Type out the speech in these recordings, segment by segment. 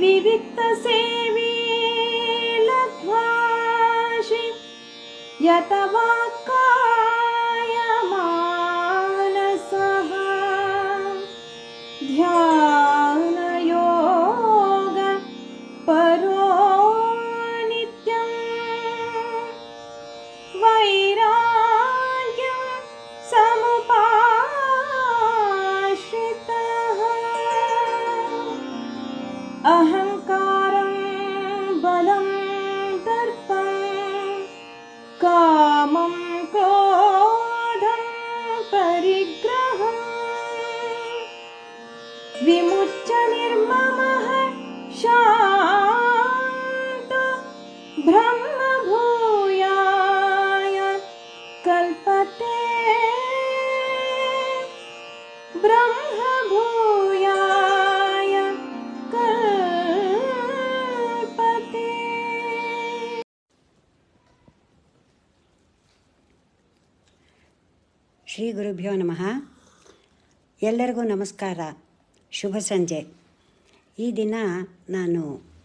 विविक्तसेवी लघ्वाशि यतवाक्कायमानसः ध्यानयोग परो नित्यं वैराग्यं समुपाश्रितः अहंकारं बलं दर्पं कामं क्रोधं परिग्रहं विमुच्य निर्ममः शान्त ब्रह्मभूयाय कल्पते ब्रह्मभूयाय कल्पते। ಶ್ರೀ ಗುರುಭ್ಯೋ ನಮಃ. ಎಲ್ಲರಿಗೂ ನಮಸ್ಕಾರ, ಶುಭ ಸಂಜೆ. ಈ ದಿನ ನಾನು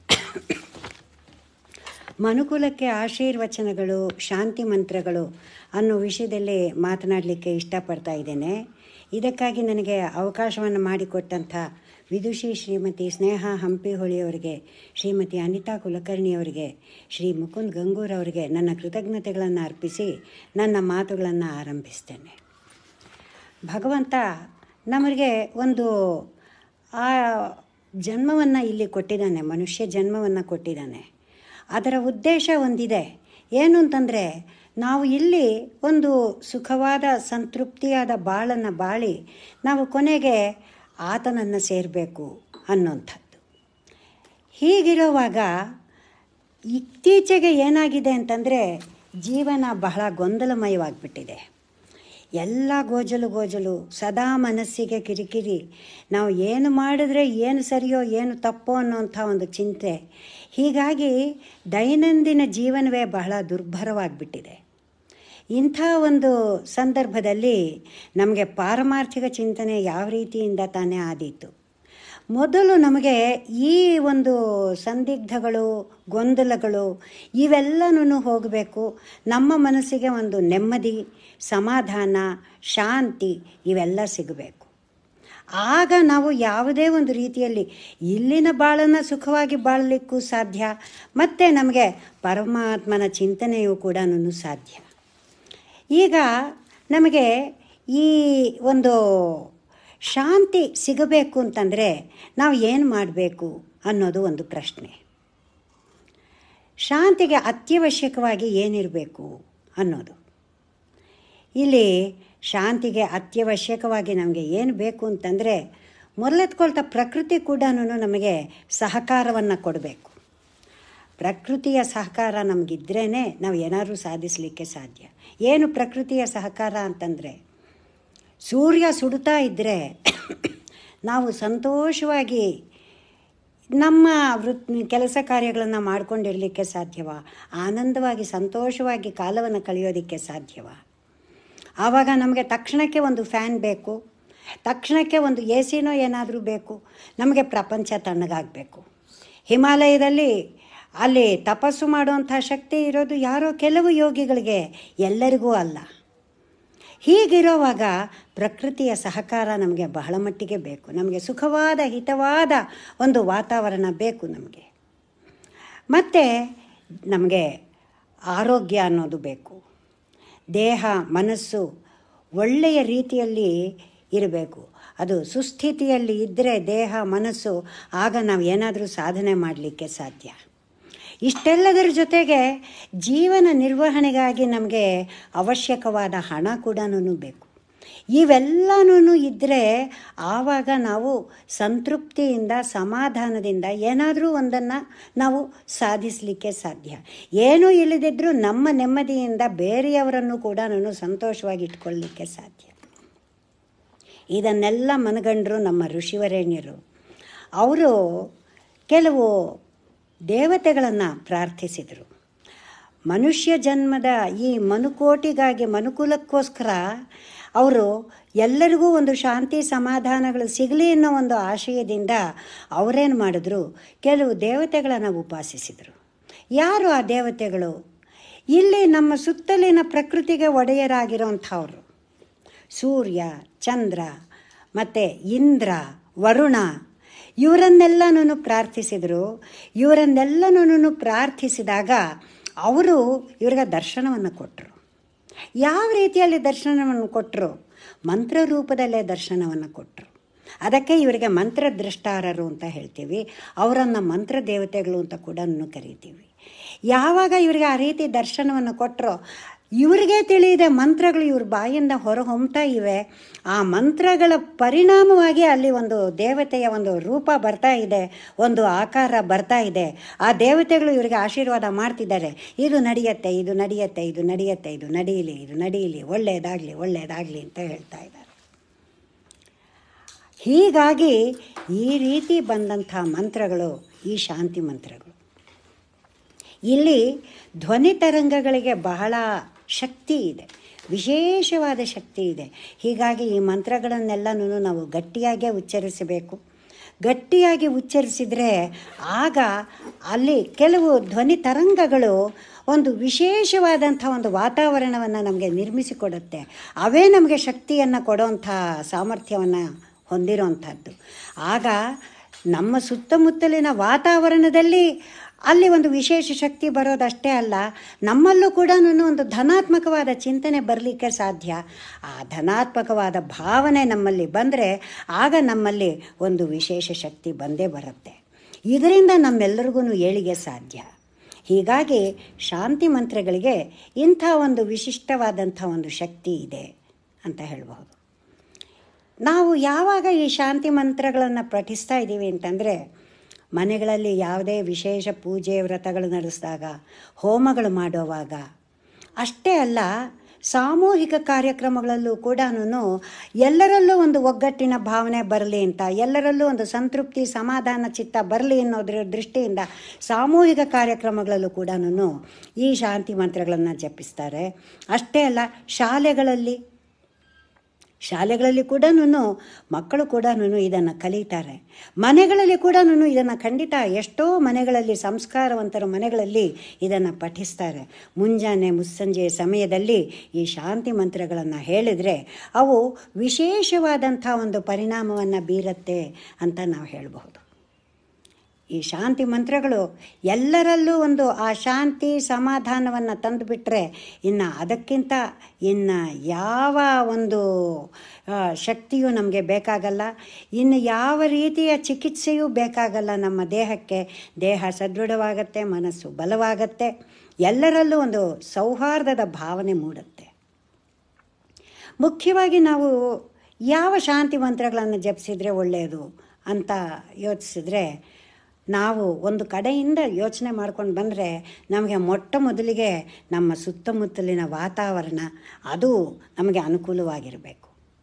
ಮನುಕುಲಕ್ಕೆ ಆಶೀರ್ವಚನಗಳು, ಶಾಂತಿ ಮಂತ್ರಗಳು ಅನ್ನೋ ವಿಷಯದಲ್ಲಿ ಮಾತನಾಡಲಿಕ್ಕೆ ಇಷ್ಟಪಡ್ತಾ ಇದ್ದೇನೆ. ಇದಕ್ಕಾಗಿ ನನಗೆ ಅವಕಾಶವನ್ನು ಮಾಡಿಕೊಟ್ಟಂಥ ವಿದುಷಿ ಶ್ರೀಮತಿ ಸ್ನೇಹ ಹಂಪಿಹೊಳಿಯವರಿಗೆ, ಶ್ರೀಮತಿ ಅನಿತಾ ಕುಲಕರ್ಣಿಯವರಿಗೆ, ಶ್ರೀ ಮುಕುಂದ್ ಗಂಗೂರವರಿಗೆ ನನ್ನ ಕೃತಜ್ಞತೆಗಳನ್ನು ಅರ್ಪಿಸಿ ನನ್ನ ಮಾತುಗಳನ್ನು ಆರಂಭಿಸ್ತೇನೆ. ಭಗವಂತ ನಮಗೆ ಒಂದು ಆ ಜನ್ಮವನ್ನು ಇಲ್ಲಿ ಕೊಟ್ಟಿದ್ದಾನೆ, ಮನುಷ್ಯ ಜನ್ಮವನ್ನು ಕೊಟ್ಟಿದ್ದಾನೆ. ಅದರ ಉದ್ದೇಶ ಒಂದಿದೆ. ಏನು ಅಂತಂದರೆ, ನಾವು ಇಲ್ಲಿ ಒಂದು ಸುಖವಾದ ಸಂತೃಪ್ತಿಯಾದ ಬಾಳನ್ನು ಬಾಳಿ ನಾವು ಕೊನೆಗೆ ಆತನನ್ನು ಸೇರಬೇಕು ಅನ್ನೋಂಥದ್ದು. ಹೀಗಿರುವಾಗ ಇತ್ತೀಚೆಗೆ ಏನಾಗಿದೆ ಅಂತಂದರೆ, ಜೀವನ ಬಹಳ ಗೊಂದಲಮಯವಾಗಿಬಿಟ್ಟಿದೆ. ಎಲ್ಲ ಗೋಜಲು ಸದಾ ಮನಸ್ಸಿಗೆ ಕಿರಿಕಿರಿ. ನಾವು ಏನು ಮಾಡಿದ್ರೆ ಏನು ಸರಿಯೋ ಏನು ತಪ್ಪೋ ಅನ್ನೋಂಥ ಒಂದು ಚಿಂತೆ. ಹೀಗಾಗಿ ದೈನಂದಿನ ಜೀವನವೇ ಬಹಳ ದುರ್ಭರವಾಗಿಬಿಟ್ಟಿದೆ. ಇಂಥ ಒಂದು ಸಂದರ್ಭದಲ್ಲಿ ನಮಗೆ ಪಾರಮಾರ್ಥಿಕ ಚಿಂತನೆ ಯಾವ ರೀತಿಯಿಂದ ತಾನೇ ಆದೀತು. ಮೊದಲು ನಮಗೆ ಈ ಒಂದು ಸಂದಿಗ್ಧಗಳು, ಗೊಂದಲಗಳು ಇವೆಲ್ಲನೂ ಹೋಗಬೇಕು. ನಮ್ಮ ಮನಸ್ಸಿಗೆ ಒಂದು ನೆಮ್ಮದಿ, ಸಮಾಧಾನ, ಶಾಂತಿ ಇವೆಲ್ಲ ಸಿಗಬೇಕು. ಆಗ ನಾವು ಯಾವುದೇ ಒಂದು ರೀತಿಯಲ್ಲಿ ಇಲ್ಲಿನ ಬಾಳನ್ನು ಸುಖವಾಗಿ ಬಾಳಲಿಕ್ಕೂ ಸಾಧ್ಯ, ಮತ್ತು ನಮಗೆ ಪರಮಾತ್ಮನ ಚಿಂತನೆಯೂ ಕೂಡ ಸಾಧ್ಯ. ಈಗ ನಮಗೆ ಈ ಒಂದು ಶಾಂತಿ ಸಿಗಬೇಕು ಅಂತಂದರೆ ನಾವು ಏನು ಮಾಡಬೇಕು ಅನ್ನೋದು ಒಂದು ಪ್ರಶ್ನೆ. ಶಾಂತಿಗೆ ಅತ್ಯವಶ್ಯಕವಾಗಿ ಏನಿರಬೇಕು ಅನ್ನೋದು. ಇಲ್ಲಿ ಶಾಂತಿಗೆ ಅತ್ಯವಶ್ಯಕವಾಗಿ ನಮಗೆ ಏನು ಬೇಕು ಅಂತಂದರೆ, ಮೊದಲೆತ್ಕೊಳ್ತಾ ಪ್ರಕೃತಿ ಕೂಡ ನಮಗೆ ಸಹಕಾರವನ್ನು ಕೊಡಬೇಕು. ಪ್ರಕೃತಿಯ ಸಹಕಾರ ನಮಗಿದ್ರೇ ನಾವು ಏನಾದರೂ ಸಾಧಿಸಲಿಕ್ಕೆ ಸಾಧ್ಯ. ಏನು ಪ್ರಕೃತಿಯ ಸಹಕಾರ ಅಂತಂದರೆ, ಸೂರ್ಯ ಸುಡುತ್ತಾ ಇದ್ದರೆ ನಾವು ಸಂತೋಷವಾಗಿ ನಮ್ಮ ಕೆಲಸ ಕಾರ್ಯಗಳನ್ನು ಮಾಡ್ಕೊಂಡಿರಲಿಕ್ಕೆ ಸಾಧ್ಯವ? ಆನಂದವಾಗಿ ಸಂತೋಷವಾಗಿ ಕಾಲವನ್ನು ಕಳೆಯೋದಕ್ಕೆ ಸಾಧ್ಯವ? ಆವಾಗ ನಮಗೆ ತಕ್ಷಣಕ್ಕೆ ಒಂದು ಫ್ಯಾನ್ ಬೇಕು, ತಕ್ಷಣಕ್ಕೆ ಒಂದು ಎ ಸಿನೋ ಏನಾದರೂ ಬೇಕು. ನಮಗೆ ಪ್ರಪಂಚ ತಣ್ಣಗಾಗಬೇಕು. ಹಿಮಾಲಯದಲ್ಲಿ ಅಲ್ಲಿ ತಪಸ್ಸು ಮಾಡುವಂಥ ಶಕ್ತಿ ಇರೋದು ಯಾರೋ ಕೆಲವು ಯೋಗಿಗಳಿಗೆ, ಎಲ್ಲರಿಗೂ ಅಲ್ಲ. ಹೀಗಿರೋವಾಗ ಪ್ರಕೃತಿಯ ಸಹಕಾರ ನಮಗೆ ಬಹಳ ಮಟ್ಟಿಗೆ ಬೇಕು. ನಮಗೆ ಸುಖವಾದ, ಹಿತವಾದ ಒಂದು ವಾತಾವರಣ ಬೇಕು ನಮಗೆ. ಮತ್ತು ನಮಗೆ ಆರೋಗ್ಯ ಅನ್ನೋದು ಬೇಕು. ದೇಹ, ಮನಸ್ಸು ಒಳ್ಳೆಯ ರೀತಿಯಲ್ಲಿ ಇರಬೇಕು. ಅದು ಸುಸ್ಥಿತಿಯಲ್ಲಿ ಇದ್ದರೆ ದೇಹ, ಮನಸ್ಸು, ಆಗ ನಾವು ಏನಾದರೂ ಸಾಧನೆ ಮಾಡಲಿಕ್ಕೆ ಸಾಧ್ಯ. ಇಷ್ಟೆಲ್ಲದರ ಜೊತೆಗೆ ಜೀವನ ನಿರ್ವಹಣೆಗಾಗಿ ನಮಗೆ ಅವಶ್ಯಕವಾದ ಹಣ ಕೂಡ ಬೇಕು. ಇವೆಲ್ಲನೂ ಇದ್ದರೆ ಆವಾಗ ನಾವು ಸಂತೃಪ್ತಿಯಿಂದ, ಸಮಾಧಾನದಿಂದ ಏನಾದರೂ ಒಂದನ್ನು ನಾವು ಸಾಧಿಸಲಿಕ್ಕೆ ಸಾಧ್ಯ. ಏನೂ ಇಲ್ಲದಿದ್ದರೂ ನಮ್ಮ ನೆಮ್ಮದಿಯಿಂದ ಬೇರೆಯವರನ್ನು ಕೂಡ ಸಂತೋಷವಾಗಿ ಇಟ್ಕೊಳ್ಳಲಿಕ್ಕೆ ಸಾಧ್ಯ. ಇದನ್ನೆಲ್ಲ ಮನಗಂಡರು ನಮ್ಮ ಋಷಿವರೇಣ್ಯರು. ಅವರು ಕೆಲವು ದೇವತೆಗಳನ್ನು ಪ್ರಾರ್ಥಿಸಿದರು. ಮನುಷ್ಯ ಜನ್ಮದ ಈ ಮನುಕೋಟಿಗಾಗಿ, ಮನುಕುಲಕ್ಕೋಸ್ಕರ ಅವರು ಎಲ್ಲರಿಗೂ ಒಂದು ಶಾಂತಿ ಸಮಾಧಾನಗಳು ಸಿಗಲಿ ಅನ್ನೋ ಒಂದು ಆಶಯದಿಂದ ಅವರೇನು ಮಾಡಿದ್ರು, ಕೆಲವು ದೇವತೆಗಳನ್ನು ಉಪಾಸಿಸಿದರು. ಯಾರು ಆ ದೇವತೆಗಳು? ಇಲ್ಲಿ ನಮ್ಮ ಸುತ್ತಲಿನ ಪ್ರಕೃತಿಗೆ ಒಡೆಯರಾಗಿರೋಂಥವ್ರು. ಸೂರ್ಯ, ಚಂದ್ರ ಮತ್ತು ಇಂದ್ರ, ವರುಣ ಇವರನ್ನೆಲ್ಲನೂ ಪ್ರಾರ್ಥಿಸಿದರು. ಇವರನ್ನೆಲ್ಲನೂ ಪ್ರಾರ್ಥಿಸಿದಾಗ ಅವರು ಇವ್ರಿಗೆ ದರ್ಶನವನ್ನು ಕೊಟ್ಟರು. ಯಾವ ರೀತಿಯಲ್ಲಿ ದರ್ಶನವನ್ನು ಕೊಟ್ಟರು? ಮಂತ್ರ ರೂಪದಲ್ಲೇ ದರ್ಶನವನ್ನು ಕೊಟ್ಟರು. ಅದಕ್ಕೆ ಇವರಿಗೆ ಮಂತ್ರದ್ರಷ್ಟಾರರು ಅಂತ ಹೇಳ್ತೀವಿ. ಅವರನ್ನು ಮಂತ್ರ ದೇವತೆಗಳು ಅಂತ ಕೂಡ ಕರಿತೀವಿ. ಯಾವಾಗ ಇವರಿಗೆ ಆ ರೀತಿ ದರ್ಶನವನ್ನು ಕೊಟ್ಟರೋ ಇವರಿಗೆ ತಿಳಿಯದೆ ಮಂತ್ರಗಳು ಇವ್ರ ಬಾಯಿಂದ ಹೊರಹೊಮ್ತಾ ಇವೆ. ಆ ಮಂತ್ರಗಳ ಪರಿಣಾಮವಾಗಿ ಅಲ್ಲಿ ಒಂದು ದೇವತೆಯ ಒಂದು ರೂಪ ಬರ್ತಾ ಇದೆ, ಒಂದು ಆಕಾರ ಬರ್ತಾ ಇದೆ. ಆ ದೇವತೆಗಳು ಇವರಿಗೆ ಆಶೀರ್ವಾದ ಮಾಡ್ತಿದ್ದಾರೆ. ಇದು ನಡೆಯುತ್ತೆ, ಇದು ನಡೆಯುತ್ತೆ, ಇದು ನಡೆಯುತ್ತೆ, ಇದು ನಡೀಲಿ, ಇದು ನಡೀಲಿ, ಒಳ್ಳೆಯದಾಗಲಿ, ಒಳ್ಳೆಯದಾಗಲಿ ಅಂತ ಹೇಳ್ತಾ ಇದ್ದಾರೆ. ಹೀಗಾಗಿ ಈ ರೀತಿ ಬಂದಂಥ ಮಂತ್ರಗಳು ಈ ಶಾಂತಿ ಮಂತ್ರಗಳು. ಇಲ್ಲಿ ಧ್ವನಿ ತರಂಗಗಳಿಗೆ ಬಹಳ ಶಕ್ತಿ ಇದೆ, ವಿಶೇಷವಾದ ಶಕ್ತಿ ಇದೆ. ಹೀಗಾಗಿ ಈ ಮಂತ್ರಗಳನ್ನೆಲ್ಲನೂ ನಾವು ಗಟ್ಟಿಯಾಗೇ ಉಚ್ಚರಿಸಬೇಕು. ಗಟ್ಟಿಯಾಗಿ ಉಚ್ಚರಿಸಿದರೆ ಆಗ ಅಲ್ಲಿ ಕೆಲವು ಧ್ವನಿ ತರಂಗಗಳು ಒಂದು ವಿಶೇಷವಾದಂಥ ಒಂದು ವಾತಾವರಣವನ್ನು ನಮಗೆ ನಿರ್ಮಿಸಿಕೊಡುತ್ತೆ. ಅವೇ ನಮಗೆ ಶಕ್ತಿಯನ್ನು ಕೊಡೋವಂಥ ಸಾಮರ್ಥ್ಯವನ್ನು ಹೊಂದಿರೋವಂಥದ್ದು. ಆಗ ನಮ್ಮ ಸುತ್ತಮುತ್ತಲಿನ ವಾತಾವರಣದಲ್ಲಿ ಅಲ್ಲಿ ಒಂದು ವಿಶೇಷ ಶಕ್ತಿ ಬರೋದಷ್ಟೇ ಅಲ್ಲ, ನಮ್ಮಲ್ಲೂ ಕೂಡ ಒಂದು ಧನಾತ್ಮಕವಾದ ಚಿಂತನೆ ಬರಲಿಕ್ಕೆ ಸಾಧ್ಯ. ಆ ಧನಾತ್ಮಕವಾದ ಭಾವನೆ ನಮ್ಮಲ್ಲಿ ಬಂದರೆ ಆಗ ನಮ್ಮಲ್ಲಿ ಒಂದು ವಿಶೇಷ ಶಕ್ತಿ ಬಂದೇ ಬರುತ್ತೆ. ಇದರಿಂದ ನಮ್ಮೆಲ್ಲರಿಗೂ ಏಳಿಗೆ ಸಾಧ್ಯ. ಹೀಗಾಗಿ ಶಾಂತಿ ಮಂತ್ರಗಳಿಗೆ ಇಂಥ ಒಂದು ವಿಶಿಷ್ಟವಾದಂಥ ಒಂದು ಶಕ್ತಿ ಇದೆ ಅಂತ ಹೇಳ್ಬೋದು. ನಾವು ಯಾವಾಗ ಈ ಶಾಂತಿ ಮಂತ್ರಗಳನ್ನು ಪಠಿಸ್ತಾ ಇದ್ದೀವಿ ಅಂತಂದರೆ, ಮನೆಗಳಲ್ಲಿ ಯಾವುದೇ ವಿಶೇಷ ಪೂಜೆ ವ್ರತಗಳು ನಡೆಸಿದಾಗ, ಹೋಮಗಳು ಮಾಡುವಾಗ, ಅಷ್ಟೇ ಅಲ್ಲ ಸಾಮೂಹಿಕ ಕಾರ್ಯಕ್ರಮಗಳಲ್ಲೂ ಕೂಡ ಎಲ್ಲರಲ್ಲೂ ಒಂದು ಒಗ್ಗಟ್ಟಿನ ಭಾವನೆ ಬರಲಿ ಅಂತ, ಎಲ್ಲರಲ್ಲೂ ಒಂದು ಸಂತೃಪ್ತಿ ಸಮಾಧಾನ ಚಿತ್ತ ಬರಲಿ ಅನ್ನೋದ್ರ ದೃಷ್ಟಿಯಿಂದ ಸಾಮೂಹಿಕ ಕಾರ್ಯಕ್ರಮಗಳಲ್ಲೂ ಕೂಡ ಈ ಶಾಂತಿ ಮಂತ್ರಗಳನ್ನು ಜಪಿಸ್ತಾರೆ. ಅಷ್ಟೇ ಅಲ್ಲ ಶಾಲೆಗಳಲ್ಲಿ ಕೂಡ ಮಕ್ಕಳು ಕೂಡ ಇದನ್ನು ಕಲಿತಾರೆ. ಮನೆಗಳಲ್ಲಿ ಕೂಡ ಇದನ್ನು ಖಂಡಿತ ಎಷ್ಟೋ ಮನೆಗಳಲ್ಲಿ, ಸಂಸ್ಕಾರವಂತರ ಮನೆಗಳಲ್ಲಿ ಇದನ್ನು ಪಠಿಸ್ತಾರೆ. ಮುಂಜಾನೆ ಮುಸ್ಸಂಜೆಯ ಸಮಯದಲ್ಲಿ ಈ ಶಾಂತಿ ಮಂತ್ರಗಳನ್ನು ಹೇಳಿದರೆ ಅವು ವಿಶೇಷವಾದಂಥ ಒಂದು ಪರಿಣಾಮವನ್ನು ಬೀರುತ್ತೆ ಅಂತ ನಾವು ಹೇಳಬಹುದು. ಈ ಶಾಂತಿ ಮಂತ್ರಗಳು ಎಲ್ಲರಲ್ಲೂ ಒಂದು ಆ ಶಾಂತಿ ಸಮಾಧಾನವನ್ನು ತಂದುಬಿಟ್ರೆ ಅದಕ್ಕಿಂತ ಯಾವ ಒಂದು ಶಕ್ತಿಯೂ ನಮಗೆ ಬೇಕಾಗಲ್ಲ. ಯಾವ ರೀತಿಯ ಚಿಕಿತ್ಸೆಯೂ ಬೇಕಾಗಲ್ಲ ನಮ್ಮ ದೇಹಕ್ಕೆ. ದೇಹ ಸದೃಢವಾಗತ್ತೆ, ಮನಸ್ಸು ಬಲವಾಗತ್ತೆ, ಎಲ್ಲರಲ್ಲೂ ಒಂದು ಸೌಹಾರ್ದದ ಭಾವನೆ ಮೂಡುತ್ತೆ. ಮುಖ್ಯವಾಗಿ ನಾವು ಯಾವ ಶಾಂತಿ ಮಂತ್ರಗಳನ್ನು ಜಪಿಸಿದರೆ ಒಳ್ಳೆಯದು ಅಂತ ಯೋಚಿಸಿದ್ರೆ, ನಾವು ಒಂದು ಕಡೆಯಿಂದ ಯೋಚನೆ ಮಾಡ್ಕೊಂಡು ಬಂದರೆ ನಮಗೆ ಮೊಟ್ಟ ಮೊದಲಿಗೆ ನಮ್ಮ ಸುತ್ತಮುತ್ತಲಿನ ವಾತಾವರಣ ಅದು ನಮಗೆ ಅನುಕೂಲವಾಗಿರಬೇಕು.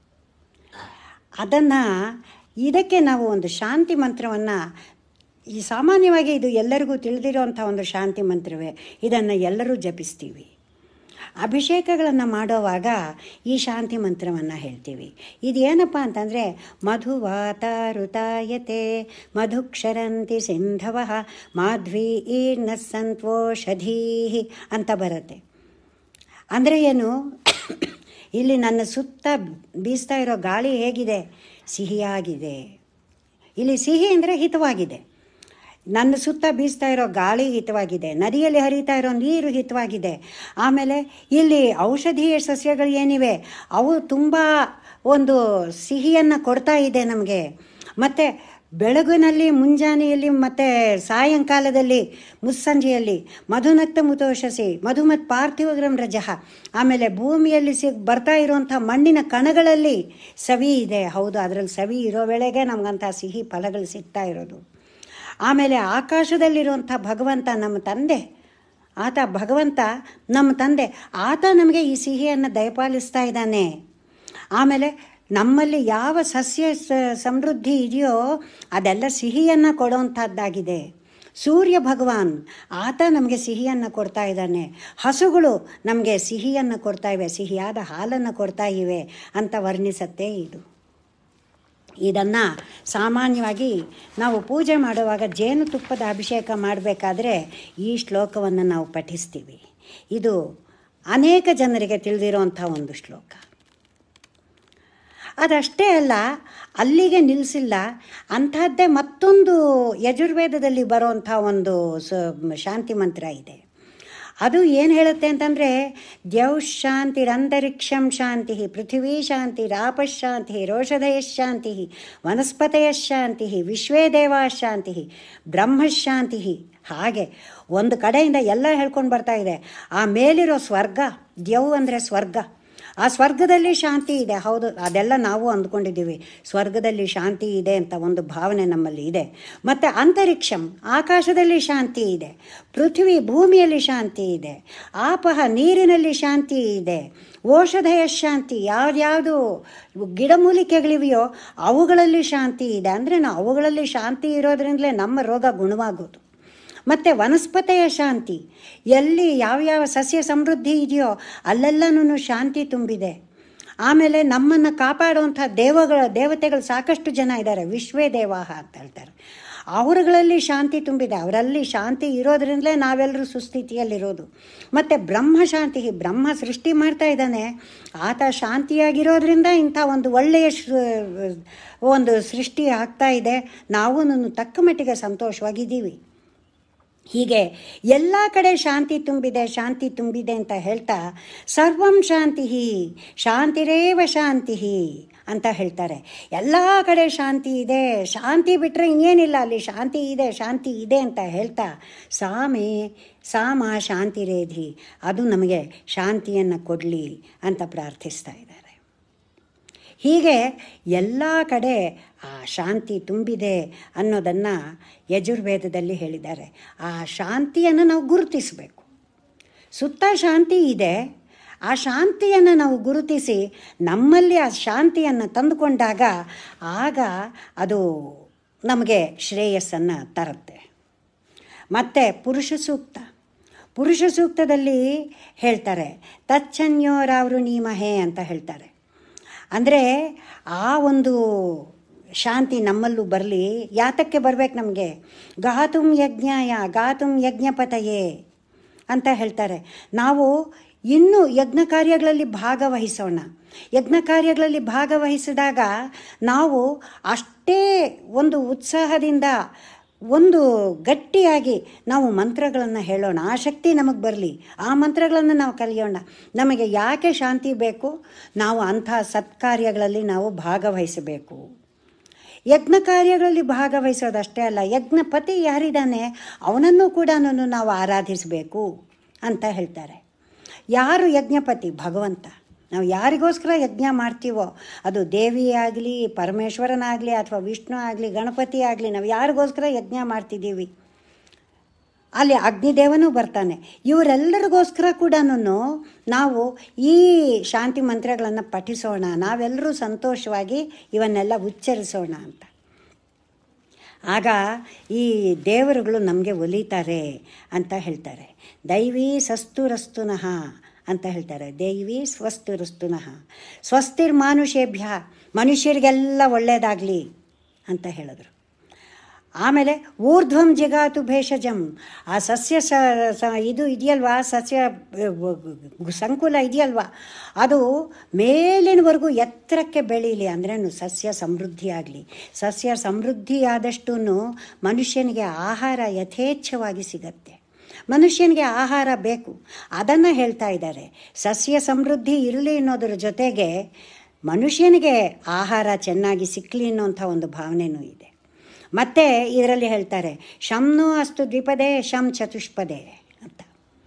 ಇದಕ್ಕೆ ನಾವು ಒಂದು ಶಾಂತಿ ಮಂತ್ರವನ್ನು ಸಾಮಾನ್ಯವಾಗಿ ಇದು ಎಲ್ಲರಿಗೂ ತಿಳಿದಿರೋಂಥ ಒಂದು ಶಾಂತಿ ಮಂತ್ರವೇ. ಇದನ್ನು ಎಲ್ಲರೂ ಜಪಿಸ್ತೀವಿ. ಅಭಿಷೇಕಗಳನ್ನು ಮಾಡೋವಾಗ ಈ ಶಾಂತಿ ಮಂತ್ರವನ್ನು ಹೇಳ್ತೀವಿ. ಇದೇನಪ್ಪ ಅಂತಂದರೆ, ಮಧುವಾತಾರುತಾಯತೆ ಮಧುಕ್ಷರಂತಿ ಸಿಂಧವ ಮಾಧ್ವೀ ಈರ್ನ ಸಂತ್ವೋಷಧೀ ಅಂತ ಬರುತ್ತೆ. ಅಂದರೆ ಏನು? ಇಲ್ಲಿ ನನ್ನ ಸುತ್ತ ಬೀಸ್ತಾ ಇರೋ ಗಾಳಿ ಹೇಗಿದೆ? ಸಿಹಿಯಾಗಿದೆ. ಇಲ್ಲಿ ಸಿಹಿ ಅಂದರೆ ಹಿತವಾಗಿದೆ. ನನ್ನ ಸುತ್ತ ಬೀಸ್ತಾ ಇರೋ ಗಾಳಿ ಹಿತವಾಗಿದೆ, ನದಿಯಲ್ಲಿ ಹರಿತಾ ಇರೋ ನೀರು ಹಿತವಾಗಿದೆ. ಆಮೇಲೆ ಇಲ್ಲಿ ಔಷಧೀಯ ಸಸ್ಯಗಳು ಏನಿವೆ ಅವು ತುಂಬ ಒಂದು ಸಿಹಿಯನ್ನು ಕೊಡ್ತಾ ಇದೆ ನಮಗೆ. ಮತ್ತು ಬೆಳಗಿನಲ್ಲಿ, ಮುಂಜಾನೆಯಲ್ಲಿ ಮತ್ತು ಸಾಯಂಕಾಲದಲ್ಲಿ, ಮುಸ್ಸಂಜೆಯಲ್ಲಿ ಮಧುನಕ್ತ ಮುತೋಷಸಿ ಮಧುಮತ್ ಪಾರ್ಥಿವಗ್ರಂ ರಜಃ. ಆಮೇಲೆ ಭೂಮಿಯಲ್ಲಿ ಬರ್ತಾ ಇರುವಂಥ ಮಣ್ಣಿನ ಕಣಗಳಲ್ಲಿ ಸವಿ ಇದೆ. ಹೌದು, ಅದರಲ್ಲಿ ಸವಿ ಇರೋ ವೇಳೆಗೆ ನಮಗಂಥ ಸಿಹಿ ಫಲಗಳು ಸಿಗ್ತಾ ಇರೋದು. ಆಮೇಲೆ ಆಕಾಶದಲ್ಲಿರುವಂಥ ಭಗವಂತ ನಮ್ಮ ತಂದೆ, ಭಗವಂತ ನಮ್ಮ ತಂದೆ, ಆತ ನಮಗೆ ಈ ಸಿಹಿಯನ್ನು ದಯಪಾಲಿಸ್ತಾ ಇದ್ದಾನೆ. ಆಮೇಲೆ ನಮ್ಮಲ್ಲಿ ಯಾವ ಸಸ್ಯ ಸಮೃದ್ಧಿ ಇದೆಯೋ ಅದೆಲ್ಲ ಸಿಹಿಯನ್ನು ಕೊಡೋವಂಥದ್ದಾಗಿದೆ. ಸೂರ್ಯ ಭಗವಾನ್ ಆತ ನಮಗೆ ಸಿಹಿಯನ್ನು ಕೊಡ್ತಾ ಇದ್ದಾನೆ, ಹಸುಗಳು ನಮಗೆ ಸಿಹಿಯನ್ನು ಕೊಡ್ತಾ ಇವೆ, ಸಿಹಿಯಾದ ಹಾಲನ್ನು ಕೊಡ್ತಾ ಇವೆ ಅಂತ ವರ್ಣಿಸತ್ತೆ ಇದು. ಇದನ್ನು ಸಾಮಾನ್ಯವಾಗಿ ನಾವು ಪೂಜೆ ಮಾಡುವಾಗ ಜೇನುತುಪ್ಪದ ಅಭಿಷೇಕ ಮಾಡಬೇಕಾದ್ರೆ ಈ ಶ್ಲೋಕವನ್ನು ನಾವು ಪಠಿಸ್ತೀವಿ. ಇದು ಅನೇಕ ಜನರಿಗೆ ತಿಳಿದಿರೋಂಥ ಒಂದು ಶ್ಲೋಕ. ಅದಷ್ಟೇ ಅಲ್ಲ, ಅಲ್ಲಿಗೆ ನಿಲ್ಲಿಸಿಲ್ಲ, ಅಂಥದ್ದೇ ಮತ್ತೊಂದು ಯಜುರ್ವೇದದಲ್ಲಿ ಬರೋವಂಥ ಒಂದು ಶಾಂತಿ ಮಂತ್ರ ಇದೆ. ಅದು ಏನು ಹೇಳುತ್ತೆ ಅಂತಂದರೆ, ದ್ಯೌಶಾಂತಿರಂತರಿಕ್ಷಂ ಶಾಂತಿ, ಪೃಥ್ವೀ ಶಾಂತಿ, ರಾಪಶಾಂತಿ, ರೋಷಧಯಶಾಂತಿ, ವನಸ್ಪತಯಶಾಂತಿ, ವಿಶ್ವೇ ದೇವಾಶಾಂತಿ, ಬ್ರಹ್ಮಶಾಂತಿ. ಹಾಗೆ ಒಂದು ಕಡೆಯಿಂದ ಎಲ್ಲ ಹೇಳ್ಕೊಂಡು ಬರ್ತಾ ಇದೆ. ಆ ಮೇಲಿರೋ ಸ್ವರ್ಗ, ದ್ಯೌ ಅಂದರೆ ಸ್ವರ್ಗ, ಆ ಸ್ವರ್ಗದಲ್ಲಿ ಶಾಂತಿ ಇದೆ. ಹೌದು, ಅದೆಲ್ಲ ನಾವು ಅಂದ್ಕೊಂಡಿದ್ದೀವಿ, ಸ್ವರ್ಗದಲ್ಲಿ ಶಾಂತಿ ಇದೆ ಅಂತ ಒಂದು ಭಾವನೆ ನಮ್ಮಲ್ಲಿ ಇದೆ. ಮತ್ತು ಅಂತರಿಕ್ಷಂ, ಆಕಾಶದಲ್ಲಿ ಶಾಂತಿ ಇದೆ. ಪೃಥ್ವಿ, ಭೂಮಿಯಲ್ಲಿ ಶಾಂತಿ ಇದೆ. ಆಪಹ, ನೀರಿನಲ್ಲಿ ಶಾಂತಿ ಇದೆ. ಔಷಧಯ ಶಾಂತಿ, ಯಾವ್ಯಾವುದು ಗಿಡಮೂಲಿಕೆಗಳಿವೆಯೋ ಅವುಗಳಲ್ಲಿ ಶಾಂತಿ ಇದೆ. ಅಂದರೆ ನಾವು ಅವುಗಳಲ್ಲಿ ಶಾಂತಿ ಇರೋದ್ರಿಂದಲೇ ನಮ್ಮ ರೋಗ ಗುಣವಾಗೋದು. ಮತ್ತು ವನಸ್ಪತಿಯ ಶಾಂತಿ, ಎಲ್ಲಿ ಯಾವ್ಯಾವ ಸಸ್ಯ ಸಮೃದ್ಧಿ ಇದೆಯೋ ಅಲ್ಲೆಲ್ಲನೂ ಶಾಂತಿ ತುಂಬಿದೆ. ಆಮೇಲೆ ನಮ್ಮನ್ನು ಕಾಪಾಡುವಂಥ ದೇವತೆಗಳು ಸಾಕಷ್ಟು ಜನ ಇದ್ದಾರೆ, ವಿಶ್ವೇ ದೇವಾಹ ಅಂತ ಹೇಳ್ತಾರೆ. ಅವರುಗಳಲ್ಲಿ ಶಾಂತಿ ತುಂಬಿದೆ. ಅವರಲ್ಲಿ ಶಾಂತಿ ಇರೋದ್ರಿಂದಲೇ ನಾವೆಲ್ಲರೂ ಸುಸ್ಥಿತಿಯಲ್ಲಿರೋದು. ಮತ್ತು ಬ್ರಹ್ಮಶಾಂತಿ, ಬ್ರಹ್ಮ ಸೃಷ್ಟಿ ಮಾಡ್ತಾ ಇದ್ದಾನೆ, ಆತ ಶಾಂತಿಯಾಗಿರೋದ್ರಿಂದ ಇಂಥ ಒಂದು ಒಳ್ಳೆಯ ಒಂದು ಸೃಷ್ಟಿ ಆಗ್ತಾ ಇದೆ. ನಾವು ತಕ್ಕ ಮಟ್ಟಿಗೆ ಸಂತೋಷವಾಗಿದ್ದೀವಿ. ಹೀಗೆ ಎಲ್ಲ ಕಡೆ ಶಾಂತಿ ತುಂಬಿದೆ, ಶಾಂತಿ ತುಂಬಿದೆ ಅಂತ ಹೇಳ್ತಾ ಸರ್ವಂ ಶಾಂತಿ ಶಾಂತಿರೇವ ಶಾಂತಿ ಅಂತ ಹೇಳ್ತಾರೆ. ಎಲ್ಲ ಕಡೆ ಶಾಂತಿ ಇದೆ, ಶಾಂತಿ ಬಿಟ್ಟರೆ ಇನ್ನೇನಿಲ್ಲ, ಅಲ್ಲಿ ಶಾಂತಿ ಇದೆ, ಶಾಂತಿ ಇದೆ ಅಂತ ಹೇಳ್ತಾ ಸಾಮ ಶಾಂತಿರೇಧಿ, ಅದು ನಮಗೆ ಶಾಂತಿಯನ್ನು ಕೊಡಲಿ ಅಂತ ಪ್ರಾರ್ಥಿಸ್ತಾ ಇದ್ದಾರೆ. ಹೀಗೆ ಎಲ್ಲ ಕಡೆ ಆ ಶಾಂತಿ ತುಂಬಿದೆ ಅನ್ನೋದನ್ನು ಯಜುರ್ವೇದದಲ್ಲಿ ಹೇಳಿದ್ದಾರೆ. ಆ ಶಾಂತಿಯನ್ನು ನಾವು ಗುರುತಿಸಬೇಕು. ಸುತ್ತ ಶಾಂತಿ ಇದೆ, ಆ ಶಾಂತಿಯನ್ನು ನಾವು ಗುರುತಿಸಿ ನಮ್ಮಲ್ಲಿ ಆ ಶಾಂತಿಯನ್ನು ತಂದುಕೊಂಡಾಗ ಆಗ ಅದು ನಮಗೆ ಶ್ರೇಯಸ್ಸನ್ನು ತರುತ್ತೆ. ಮತ್ತು ಪುರುಷ ಸೂಕ್ತದಲ್ಲಿ ಹೇಳ್ತಾರೆ, ತಚ್ಚನ್ಯೋರಾವ್ರು ನೀಮಹೆ ಅಂತ ಹೇಳ್ತಾರೆ. ಅಂದರೆ ಆ ಒಂದು ಶಾಂತಿ ನಮ್ಮಲ್ಲೂ ಬರಲಿ. ಯಾತಕ್ಕೆ ಬರಬೇಕು ನಮಗೆ? ಗಾತುಂ ಯಜ್ಞಾಯ ಗಾತುಂ ಯಜ್ಞಪತಯೇ ಅಂತ ಹೇಳ್ತಾರೆ. ನಾವು ಇನ್ನೂ ಯಜ್ಞ ಕಾರ್ಯಗಳಲ್ಲಿ ಭಾಗವಹಿಸೋಣ. ಯಜ್ಞ ಕಾರ್ಯಗಳಲ್ಲಿ ಭಾಗವಹಿಸಿದಾಗ ನಾವು ಅಷ್ಟೇ ಒಂದು ಉತ್ಸಾಹದಿಂದ ಒಂದು ಗಟ್ಟಿಯಾಗಿ ನಾವು ಮಂತ್ರಗಳನ್ನು ಹೇಳೋಣ. ಆ ಶಕ್ತಿ ನಮಗೆ ಬರಲಿ, ಆ ಮಂತ್ರಗಳನ್ನು ನಾವು ಕಲಿಯೋಣ. ನಮಗೆ ಯಾಕೆ ಶಾಂತಿ ಬೇಕು? ನಾವು ಅಂಥ ಸತ್ಕಾರ್ಯಗಳಲ್ಲಿ ನಾವು ಭಾಗವಹಿಸಬೇಕು. ಯಜ್ಞ ಕಾರ್ಯಗಳಲ್ಲಿ ಭಾಗವಹಿಸೋದಷ್ಟೇ ಅಲ್ಲ, ಯಜ್ಞಪತಿ ಯಾರಿದ್ದಾನೆ ಅವನನ್ನು ಕೂಡ ನಾವು ಆರಾಧಿಸಬೇಕು ಅಂತ ಹೇಳ್ತಾರೆ. ಯಾರು ಯಜ್ಞಪತಿ? ಭಗವಂತ. ನಾವು ಯಾರಿಗೋಸ್ಕರ ಯಜ್ಞ ಮಾಡ್ತೀವೋ, ಅದು ದೇವಿ ಆಗಲಿ, ಪರಮೇಶ್ವರನಾಗಲಿ, ಅಥವಾ ವಿಷ್ಣು ಆಗಲಿ, ಗಣಪತಿ ಆಗಲಿ, ನಾವು ಯಾರಿಗೋಸ್ಕರ ಯಜ್ಞ ಮಾಡ್ತಿದ್ದೀವಿ, ಅಲ್ಲಿ ಅಗ್ನಿದೇವನೂ ಬರ್ತಾನೆ. ಇವರೆಲ್ಲರಿಗೋಸ್ಕರ ಕೂಡ ನಾವು ಈ ಶಾಂತಿ ಮಂತ್ರಗಳನ್ನು ಪಠಿಸೋಣ, ನಾವೆಲ್ಲರೂ ಸಂತೋಷವಾಗಿ ಇವನ್ನೆಲ್ಲ ಉಚ್ಚರಿಸೋಣ ಅಂತ. ಆಗ ಈ ದೇವರುಗಳು ನಮಗೆ ಒಲಿತಾರೆ ಅಂತ ಹೇಳ್ತಾರೆ. ದೈವೀ ಸಸ್ತುರಸ್ತುನಃ ಅಂತ ಹೇಳ್ತಾರೆ. ದೈವೀ ಸ್ವಸ್ತುರಸ್ತುನಃ ಸ್ವಸ್ತಿರ್ಮಾನುಷೇಭ್ಯ, ಮನುಷ್ಯರಿಗೆಲ್ಲ ಒಳ್ಳೆಯದಾಗಲಿ ಅಂತ ಹೇಳಿದ್ರು. ಆಮೇಲೆ ಊರ್ಧ್ವಂ ಜಿಗಾತು ಭೇಷಜಂ, ಆ ಸಸ್ಯ ಇದು ಇದೆಯಲ್ವಾ, ಸಸ್ಯ ಸಂಕುಲ ಇದೆಯಲ್ವಾ, ಅದು ಮೇಲಿನವರೆಗೂ ಎತ್ತರಕ್ಕೆ ಬೆಳೀಲಿ. ಅಂದ್ರೇನು? ಸಸ್ಯ ಸಮೃದ್ಧಿಯಾಗಲಿ. ಸಸ್ಯ ಸಮೃದ್ಧಿಯಾದಷ್ಟೂ ಮನುಷ್ಯನಿಗೆ ಆಹಾರ ಯಥೇಚ್ಛವಾಗಿ ಸಿಗತ್ತೆ. ಮನುಷ್ಯನಿಗೆ ಆಹಾರ ಬೇಕು, ಅದನ್ನು ಹೇಳ್ತಾ ಇದ್ದಾರೆ. ಸಸ್ಯ ಸಮೃದ್ಧಿ ಇರಲಿ ಅನ್ನೋದ್ರ ಜೊತೆಗೆ ಮನುಷ್ಯನಿಗೆ ಆಹಾರ ಚೆನ್ನಾಗಿ ಸಿಕ್ಕಲಿ ಅನ್ನೋಂಥ ಒಂದು ಭಾವನೆಯೂ ಇದೆ. ಮತ್ತು ಇದರಲ್ಲಿ ಹೇಳ್ತಾರೆ, ಶಂನೋ ಅಸ್ತು ದ್ವಿಪದೇ ಶಂ ಚತುಷ್ಪದೇ ಅಂತ.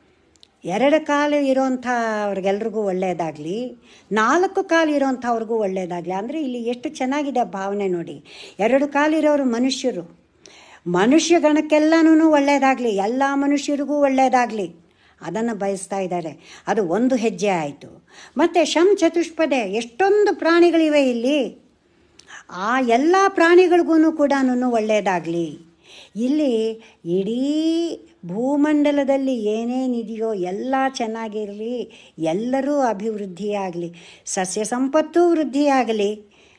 2 ಕಾಲು ಇರೋಂಥ ಅವ್ರಿಗೆಲ್ರಿಗೂ ಒಳ್ಳೆಯದಾಗಲಿ, 4 ಕಾಲು ಇರೋಂಥವ್ರಿಗೂ ಒಳ್ಳೆಯದಾಗಲಿ. ಅಂದರೆ ಇಲ್ಲಿ ಎಷ್ಟು ಚೆನ್ನಾಗಿದೆ ಭಾವನೆ ನೋಡಿ. 2 ಕಾಲಿರೋರು ಮನುಷ್ಯರು, ಮನುಷ್ಯ ಗಣಕ್ಕೆಲ್ಲನೂ ಒಳ್ಳೆಯದಾಗಲಿ, ಎಲ್ಲ ಮನುಷ್ಯರಿಗೂ ಒಳ್ಳೆಯದಾಗಲಿ, ಅದನ್ನು ಬಯಸ್ತಾ ಇದ್ದಾರೆ. ಅದು ಒಂದು ಹೆಜ್ಜೆ ಆಯಿತು. ಮತ್ತು ಶಂ ಚತುಷ್ಪದೇ, ಎಷ್ಟೊಂದು ಪ್ರಾಣಿಗಳಿವೆ ಇಲ್ಲಿ, ಆ ಎಲ್ಲ ಪ್ರಾಣಿಗಳಿಗೂ ಕೂಡ ಒಳ್ಳೆಯದಾಗಲಿ ಇಲ್ಲಿ ಇಡೀ ಭೂಮಂಡಲದಲ್ಲಿ ಏನೇನಿದೆಯೋ ಎಲ್ಲ ಚೆನ್ನಾಗಿರಲಿ, ಎಲ್ಲರೂ ಅಭಿವೃದ್ಧಿಯಾಗಲಿ, ಸಸ್ಯ ಸಂಪತ್ತೂ ವೃದ್ಧಿಯಾಗಲಿ,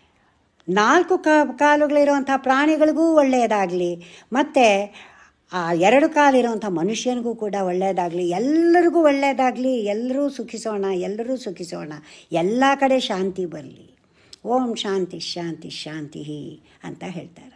4 ಕಾಲುಗಳಿರುವಂಥ ಪ್ರಾಣಿಗಳಿಗೂ ಒಳ್ಳೆಯದಾಗಲಿ, ಮತ್ತು ಆ 2 ಕಾಲಿರುವಂಥ ಮನುಷ್ಯನಿಗೂ ಕೂಡ ಒಳ್ಳೆಯದಾಗಲಿ, ಎಲ್ಲರಿಗೂ ಒಳ್ಳೆಯದಾಗಲಿ, ಎಲ್ಲರೂ ಸುಖಿಸೋಣ, ಎಲ್ಲರೂ ಸುಖಿಸೋಣ, ಎಲ್ಲ ಕಡೆ ಶಾಂತಿ ಬರಲಿ. ಓಂ ಶಾಂತಿ ಶಾಂತಿ ಶಾಂತಿ ಅಂತ ಹೇಳ್ತಾರೆ.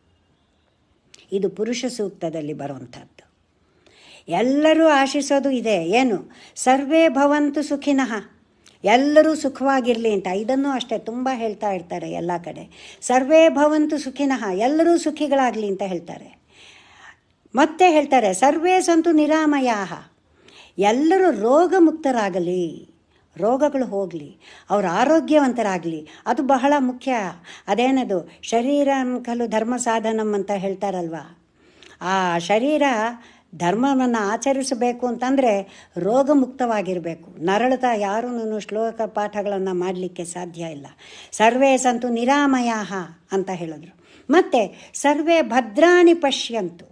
ಇದು ಪುರುಷ ಸೂಕ್ತದಲ್ಲಿ ಬರುವಂಥದ್ದು. ಎಲ್ಲರೂ ಆಶಿಸೋದು ಇದೆ, ಏನು? ಸರ್ವೇ ಭವಂತು ಸುಖಿನಃ, ಎಲ್ಲರೂ ಸುಖವಾಗಿರಲಿ ಅಂತ. ಇದನ್ನು ಅಷ್ಟೇ ತುಂಬ ಹೇಳ್ತಾ ಇರ್ತಾರೆ ಎಲ್ಲ ಕಡೆ. ಸರ್ವೇ ಭವಂತು ಸುಖಿನಃ, ಎಲ್ಲರೂ ಸುಖಿಗಳಾಗಲಿ ಅಂತ ಹೇಳ್ತಾರೆ. ಮತ್ತೆ ಹೇಳ್ತಾರೆ ಸರ್ವೇ ಸಂತು ನಿರಾಮಯಾಹ, ಎಲ್ಲರೂ ರೋಗಮುಕ್ತರಾಗಲಿ, ರೋಗಗಳು ಹೋಗಲಿ, ಅವರು ಆರೋಗ್ಯವಂತರಾಗಲಿ. ಅದು ಬಹಳ ಮುಖ್ಯ. ಅದೇನದು ಶರೀರಂ ಖಲು ಧರ್ಮ ಸಾಧನಂ ಅಂತ ಹೇಳ್ತಾರಲ್ವ. ಆ ಶರೀರ ಧರ್ಮವನ್ನು ಆಚರಿಸಬೇಕು ಅಂತಂದರೆ ರೋಗಮುಕ್ತವಾಗಿರಬೇಕು. ನರಳತಾ ಯಾರೂ ಶ್ಲೋಕ ಪಾಠಗಳನ್ನು ಮಾಡಲಿಕ್ಕೆ ಸಾಧ್ಯ ಇಲ್ಲ. ಸರ್ವೇ ಸಂತು ನಿರಾಮಯಾಹ ಅಂತ ಹೇಳಿದ್ರು. ಮತ್ತು ಸರ್ವೇ ಭದ್ರಾಣಿ ಪಶ್ಯಂತು,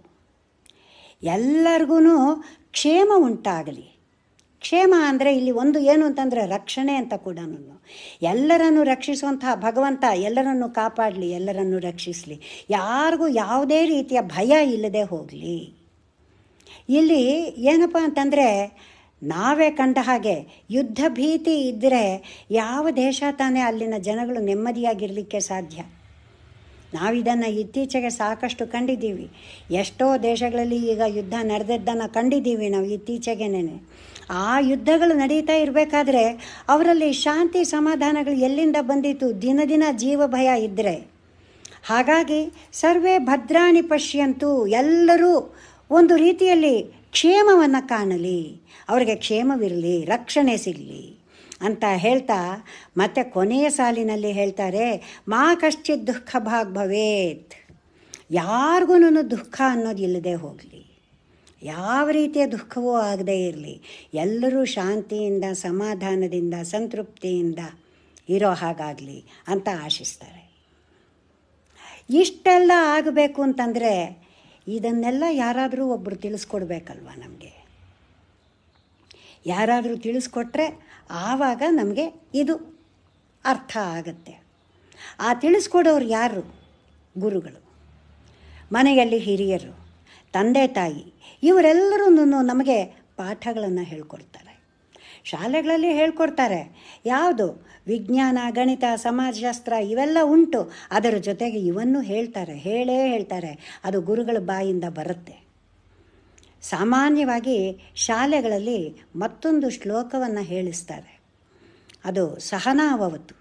ಎಲ್ಲರಿಗೂ ಕ್ಷೇಮ ಉಂಟಾಗಲಿ. ಕ್ಷೇಮ ಅಂದರೆ ಇಲ್ಲಿ ಒಂದು ಏನು ಅಂತಂದರೆ ರಕ್ಷಣೆ ಅಂತ ಕೂಡ. ಎಲ್ಲರನ್ನು ರಕ್ಷಿಸುವಂತಹ ಭಗವಂತ ಎಲ್ಲರನ್ನು ಕಾಪಾಡಲಿ, ಎಲ್ಲರನ್ನು ರಕ್ಷಿಸಲಿ, ಯಾರಿಗೂ ಯಾವುದೇ ರೀತಿಯ ಭಯ ಇಲ್ಲದೆ ಹೋಗಲಿ. ಇಲ್ಲಿ ಏನಪ್ಪ ಅಂತಂದರೆ ನಾವೇ ಕಂಡ ಹಾಗೆ ಯುದ್ಧ ಭೀತಿ ಇದ್ದರೆ ಯಾವ ದೇಶ ತಾನೇ ಅಲ್ಲಿನ ಜನಗಳು ನೆಮ್ಮದಿಯಾಗಿರಲಿಕ್ಕೆ ಸಾಧ್ಯ? ನಾವಿದನ್ನು ಇತ್ತೀಚೆಗೆ ಸಾಕಷ್ಟು ಕಂಡಿದ್ದೀವಿ. ಎಷ್ಟೋ ದೇಶಗಳಲ್ಲಿ ಈಗ ಯುದ್ಧ ನಡೆದದ್ದನ್ನು ಕಂಡಿದ್ದೀವಿ ನಾವು ಇತ್ತೀಚೆಗೇನೆ. ಆ ಯುದ್ಧಗಳು ನಡೀತಾ ಇರಬೇಕಾದ್ರೆ ಅವರಲ್ಲಿ ಶಾಂತಿ ಸಮಾಧಾನಗಳು ಎಲ್ಲಿಂದ ಬಂದಿತ್ತು? ದಿನ ದಿನ ಜೀವ ಭಯ ಇದ್ದರೆ. ಹಾಗಾಗಿ ಸರ್ವೇ ಭದ್ರಾಣಿ ಪಶ್ಯಂತು, ಎಲ್ಲರೂ ಒಂದು ರೀತಿಯಲ್ಲಿ ಕ್ಷೇಮವನ್ನು ಕಾಣಲಿ, ಅವರಿಗೆ ಕ್ಷೇಮವಿರಲಿ, ರಕ್ಷಣೆ ಸಿಗಲಿ ಅಂತ ಹೇಳ್ತಾ ಮತ್ತೆ ಕೊನೆಯ ಸಾಲಿನಲ್ಲಿ ಹೇಳ್ತಾರೆ ಮಾ ಕಶ್ಚಿತ್ ದುಃಖ ಭಾಗ್ ಭವೇತ್, ಯಾರಿಗೂ ದುಃಖ ಅನ್ನೋದು ಇಲ್ಲದೆ ಹೋಗಲಿ, ಯಾವ ರೀತಿಯ ದುಃಖವೂ ಆಗದೇ ಇರಲಿ, ಎಲ್ಲರೂ ಶಾಂತಿಯಿಂದ ಸಮಾಧಾನದಿಂದ ಸಂತೃಪ್ತಿಯಿಂದ ಇರೋ ಹಾಗಾಗಲಿ ಅಂತ ಆಶಿಸ್ತಾರೆ. ಇಷ್ಟೆಲ್ಲ ಆಗಬೇಕು ಅಂತಂದರೆ ಇದನ್ನೆಲ್ಲ ಯಾರಾದರೂ ಒಬ್ಬರು ತಿಳಿಸ್ಕೊಡ್ಬೇಕಲ್ವ ನಮಗೆ. ಯಾರಾದರೂ ತಿಳಿಸ್ಕೊಟ್ರೆ ಆವಾಗ ನಮಗೆ ಇದು ಅರ್ಥ ಆಗತ್ತೆ. ಆ ತಿಳಿಸ್ಕೊಡೋರು ಯಾರು? ಗುರುಗಳು, ಮನೆಯಲ್ಲಿ ಹಿರಿಯರು, ತಂದೆ ತಾಯಿ, ಇವರೆಲ್ಲರೂ ನಮಗೆ ಪಾಠಗಳನ್ನು ಹೇಳ್ಕೊಡ್ತಾರೆ. ಶಾಲೆಗಳಲ್ಲಿ ಹೇಳ್ಕೊಡ್ತಾರೆ. ಯಾವುದು? ವಿಜ್ಞಾನ, ಗಣಿತ, ಸಮಾಜಶಾಸ್ತ್ರ ಇವೆಲ್ಲ ಉಂಟು. ಅದರ ಜೊತೆಗೆ ಇವನ್ನು ಹೇಳ್ತಾರೆ. ಅದು ಗುರುಗಳ ಬಾಯಿಂದ ಬರುತ್ತೆ. ಸಾಮಾನ್ಯವಾಗಿ ಶಾಲೆಗಳಲ್ಲಿ ಮತ್ತೊಂದು ಶ್ಲೋಕವನ್ನು ಹೇಳಿಸ್ತಾರೆ. ಅದು ಸಹನಾವವತು.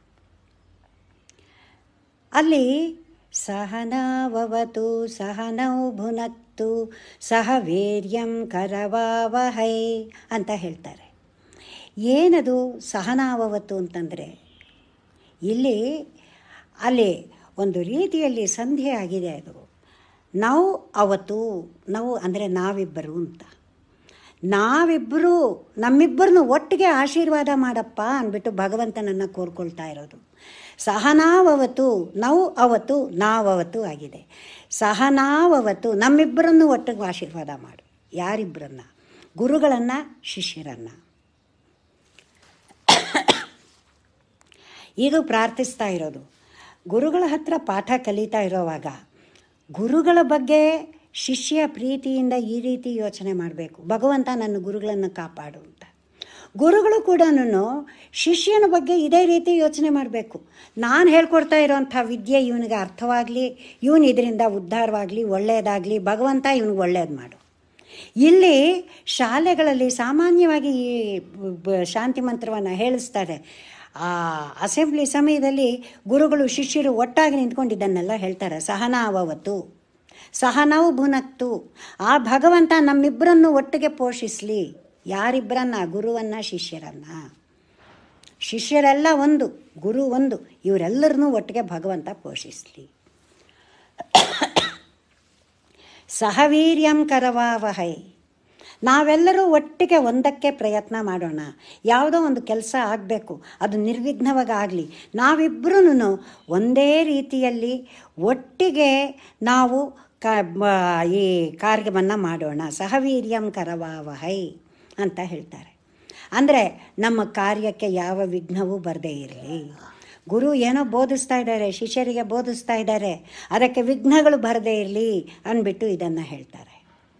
ಅಲ್ಲಿ ಸಹನಾವವತು ಸಹನೌ ಭುನಕ್ತು ಸಹ ವೀರ್ಯಂ ಕರವಾವಹೈ ಅಂತ ಹೇಳ್ತಾರೆ. ಏನದು ಸಹನಾವವತು ಅಂತಂದರೆ ಅಲ್ಲಿ ಒಂದು ರೀತಿಯಲ್ಲಿ ಸಂಧಿ ಆಗಿದೆ. ಅದು ನಾವು ಅವತ್ತು, ನಾವು ಅಂದರೆ ನಾವಿಬ್ಬರು ಅಂತ. ನಮ್ಮಿಬ್ಬರನ್ನು ಒಟ್ಟಿಗೆ ಆಶೀರ್ವಾದ ಮಾಡಪ್ಪ ಅಂದ್ಬಿಟ್ಟು ಭಗವಂತನನ್ನು ಕೋರ್ಕೊಳ್ತಾ ಇರೋದು. ಸಹನಾವವತು, ನಾವು ಅವತ್ತು ನಾವವತ್ತು ಆಗಿದೆ. ಸಹನಾವವತು, ನಮ್ಮಿಬ್ಬರನ್ನು ಒಟ್ಟಿಗೆ ಆಶೀರ್ವಾದ ಮಾಡು. ಯಾರಿಬ್ಬರನ್ನ? ಗುರುಗಳನ್ನು, ಶಿಷ್ಯರನ್ನು. ಇದು ಪ್ರಾರ್ಥಿಸ್ತಾ ಇರೋದು. ಗುರುಗಳ ಹತ್ರ ಪಾಠ ಕಲಿತಾ ಇರೋವಾಗ ಗುರುಗಳ ಬಗ್ಗೆ ಶಿಷ್ಯ ಪ್ರೀತಿಯಿಂದ ಈ ರೀತಿ ಯೋಚನೆ ಮಾಡಬೇಕು, ಭಗವಂತ ನನ್ನ ಗುರುಗಳನ್ನು ಕಾಪಾಡು ಅಂತ. ಗುರುಗಳು ಕೂಡ ಶಿಷ್ಯನ ಬಗ್ಗೆ ಇದೇ ರೀತಿ ಯೋಚನೆ ಮಾಡಬೇಕು. ನಾನು ಹೇಳ್ಕೊಡ್ತಾ ಇರೋವಂಥ ವಿದ್ಯೆ ಇವನಿಗೆ ಅರ್ಥವಾಗಲಿ, ಇವನು ಇದರಿಂದ ಉದ್ಧಾರವಾಗಲಿ, ಒಳ್ಳೆಯದಾಗಲಿ, ಭಗವಂತ ಇವನಿಗೆ ಒಳ್ಳೆಯದು ಮಾಡು. ಇಲ್ಲಿ ಶಾಲೆಗಳಲ್ಲಿ ಸಾಮಾನ್ಯವಾಗಿ ಈ ಶಾಂತಿ ಮಂತ್ರವನ್ನು ಹೇಳಿಸ್ತಾರೆ. ಆ ಅಸೆಂಬ್ಲಿ ಸಮಯದಲ್ಲಿ ಗುರುಗಳು ಶಿಷ್ಯರು ಒಟ್ಟಾಗಿ ನಿಂತ್ಕೊಂಡಿದ್ದನ್ನೆಲ್ಲ ಹೇಳ್ತಾರೆ. ಸಹನಾವವತು ಸಹನೌ ಭುನಕ್ತು, ಆ ಭಗವಂತ ನಮ್ಮಿಬ್ಬರನ್ನು ಒಟ್ಟಿಗೆ ಪೋಷಿಸಲಿ. ಯಾರಿಬ್ಬರನ್ನ? ಗುರುವನ್ನು, ಶಿಷ್ಯರನ್ನು. ಶಿಷ್ಯರೆಲ್ಲ ಒಂದು, ಗುರು ಒಂದು, ಇವರೆಲ್ಲರನ್ನೂ ಒಟ್ಟಿಗೆ ಭಗವಂತ ಪೋಷಿಸಲಿ. ಸಹವೀರ್ಯಂ ಕರವಾವಹೈ, ನಾವೆಲ್ಲರೂ ಒಟ್ಟಿಗೆ ಒಂದಕ್ಕೆ ಪ್ರಯತ್ನ ಮಾಡೋಣ. ಯಾವುದೋ ಒಂದು ಕೆಲಸ ಆಗಬೇಕು, ಅದು ನಿರ್ವಿಘ್ನವಾಗಲಿ. ನಾವಿಬ್ಬರೂ ಒಂದೇ ರೀತಿಯಲ್ಲಿ ಒಟ್ಟಿಗೆ ನಾವು ಈ ಕಾರ್ಯವನ್ನು ಮಾಡೋಣ. ಸಹವೀರ್ಯಂ ಕರವಾವಹೈ ಅಂತ ಹೇಳ್ತಾರೆ. ಅಂದರೆ ನಮ್ಮ ಕಾರ್ಯಕ್ಕೆ ಯಾವ ವಿಘ್ನವೂ ಬರದೇ ಇರಲಿ. ಗುರು ಏನೋ ಬೋಧಿಸ್ತಾ ಇದ್ದಾರೆ, ಶಿಷ್ಯರಿಗೆ ಬೋಧಿಸ್ತಾ ಇದ್ದಾರೆ, ಅದಕ್ಕೆ ವಿಘ್ನಗಳು ಬರದೇ ಇರಲಿ ಅಂದ್ಬಿಟ್ಟು ಇದನ್ನು ಹೇಳ್ತಾರೆ.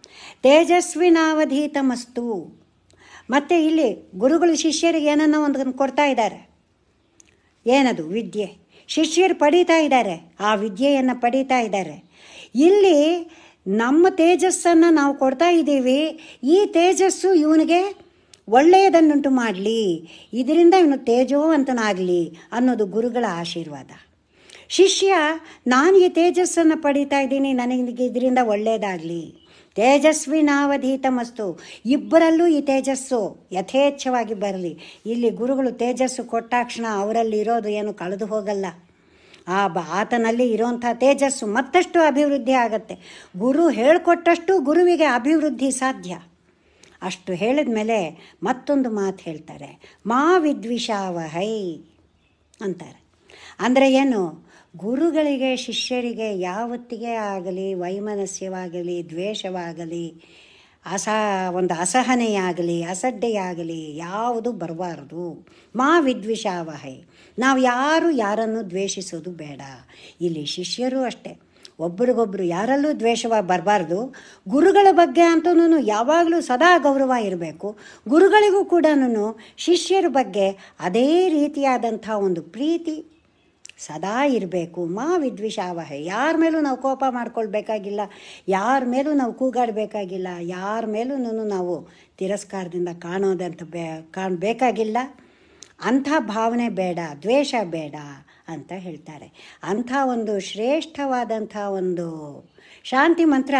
ತೇಜಸ್ವಿನಾವಧೀತಮಸ್ತು. ಮತ್ತು ಇಲ್ಲಿ ಗುರುಗಳು ಶಿಷ್ಯರಿಗೆ ಏನನ್ನೋ ಒಂದು ಕೊಡ್ತಾ ಇದ್ದಾರೆ. ಏನದು? ವಿದ್ಯೆ. ಶಿಷ್ಯರು ಪಡೀತಾ ಇದ್ದಾರೆ, ಆ ವಿದ್ಯೆಯನ್ನು ಪಡೀತಾ ಇದ್ದಾರೆ. ಇಲ್ಲಿ ನಮ್ಮ ತೇಜಸ್ಸನ್ನು ನಾವು ಕೊಡ್ತಾ ಇದ್ದೀವಿ. ಈ ತೇಜಸ್ಸು ಇವನಿಗೆ ಒಳ್ಳೆಯದನ್ನುಂಟು ಮಾಡಲಿ, ಇದರಿಂದ ಇವನು ತೇಜೋವಂತನಾಗಲಿ ಅನ್ನೋದು ಗುರುಗಳ ಆಶೀರ್ವಾದ. ಶಿಷ್ಯ, ನಾನು ಈ ತೇಜಸ್ಸನ್ನು ಪಡೀತಾ ಇದ್ದೀನಿ, ನನಗೆ ಇದರಿಂದ ಒಳ್ಳೆಯದಾಗಲಿ. ತೇಜಸ್ವಿನಾವಧೀತಮಸ್ತು. ಇಬ್ಬರಲ್ಲೂ ಈ ತೇಜಸ್ಸು ಯಥೇಚ್ಛವಾಗಿ ಬರಲಿ. ಇಲ್ಲಿ ಗುರುಗಳು ತೇಜಸ್ಸು ಕೊಟ್ಟಾಕ್ಷಣ ಅವರಲ್ಲಿ ಇರೋದು ಏನು ಕಳೆದು ಹೋಗಲ್ಲ. ಆತನಲ್ಲಿ ಇರೋಂಥ ತೇಜಸ್ಸು ಮತ್ತಷ್ಟು ಅಭಿವೃದ್ಧಿ ಆಗತ್ತೆ. ಗುರು ಹೇಳಿಕೊಟ್ಟಷ್ಟು ಗುರುವಿಗೆ ಅಭಿವೃದ್ಧಿ ಸಾಧ್ಯ. ಅಷ್ಟು ಹೇಳಿದ ಮೇಲೆ ಮತ್ತೊಂದು ಮಾತು ಹೇಳ್ತಾರೆ, ಮಾ ವಿದ್ವಿಷಾವಹೈ ಅಂತಾರೆ. ಅಂದರೆ ಏನು? ಗುರುಗಳಿಗೆ ಶಿಷ್ಯರಿಗೆ ಯಾವತ್ತಿಗೆ ಆಗಲಿ ವೈಮನಸ್ಯವಾಗಲಿ, ದ್ವೇಷವಾಗಲಿ, ಒಂದು ಅಸಹನೆಯಾಗಲಿ, ಅಸಡ್ಡೆಯಾಗಲಿ ಯಾವುದು ಬರಬಾರದು. ಮಾ ವಿದ್ವಿಷಾವಹೈ. ನಾವು ಯಾರನ್ನು ದ್ವೇಷಿಸೋದು ಬೇಡ. ಇಲ್ಲಿ ಶಿಷ್ಯರು ಅಷ್ಟೇ, ಒಬ್ರಿಗೊಬ್ಬರು ಯಾರಲ್ಲೂ ದ್ವೇಷವಾಗಿ ಬರಬಾರ್ದು. ಗುರುಗಳ ಬಗ್ಗೆ ಅಂತೂ ಯಾವಾಗಲೂ ಸದಾ ಗೌರವ ಇರಬೇಕು. ಗುರುಗಳಿಗೂ ಕೂಡ ಶಿಷ್ಯರ ಬಗ್ಗೆ ಅದೇ ರೀತಿಯಾದಂಥ ಒಂದು ಪ್ರೀತಿ ಸದಾ ಇರಬೇಕು. ಮಾ ವಿದ್ವಿಷಾವಹೈ. ಯಾರ ಮೇಲೂ ನಾವು ಕೋಪ ಮಾಡ್ಕೊಳ್ಬೇಕಾಗಿಲ್ಲ, ಯಾರ ಮೇಲೂ ನಾವು ಕೂಗಾಡಬೇಕಾಗಿಲ್ಲ, ಯಾರ ಮೇಲೂ ನಾವು ತಿರಸ್ಕಾರದಿಂದ ಕಾಣಬೇಕಾಗಿಲ್ಲ. ಅಂಥ ಭಾವನೆ ಬೇಡ, ದ್ವೇಷ ಬೇಡ ಅಂತ ಹೇಳ್ತಾರೆ. ಅಂಥ ಒಂದು ಶ್ರೇಷ್ಠವಾದಂಥ ಒಂದು ಶಾಂತಿ ಮಂತ್ರ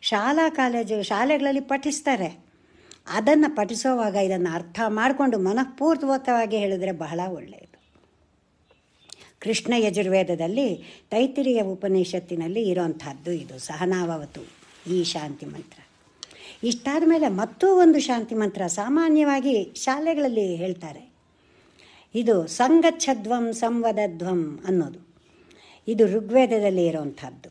ಶಾಲೆಗಳಲ್ಲಿ ಪಠಿಸ್ತಾರೆ. ಅದನ್ನು ಪಠಿಸೋವಾಗ ಇದನ್ನು ಅರ್ಥ ಮಾಡಿಕೊಂಡು ಮನಃಪೂರ್ವಕವಾಗಿ ಹೇಳಿದ್ರೆ ಬಹಳ ಒಳ್ಳೆಯದು. ಕೃಷ್ಣ ಯಜುರ್ವೇದದಲ್ಲಿ ತೈತ್ತಿರೀಯ ಉಪನಿಷತ್ತಿನಲ್ಲಿ ಇರೋಂಥದ್ದು ಇದು ಸಹನಾವವತು, ಈ ಶಾಂತಿ ಮಂತ್ರ. ಇಷ್ಟಾದ ಮೇಲೆ ಮತ್ತೂ ಒಂದು ಶಾಂತಿ ಮಂತ್ರ ಸಾಮಾನ್ಯವಾಗಿ ಶಾಲೆಗಳಲ್ಲಿ ಹೇಳ್ತಾರೆ. ಇದು ಸಂಗಚ್ಛಧ್ವಂ ಸಂವದಧ್ವಂ ಅನ್ನೋದು. ಇದು ಋಗ್ವೇದದಲ್ಲಿ ಇರೋವಂಥದ್ದು.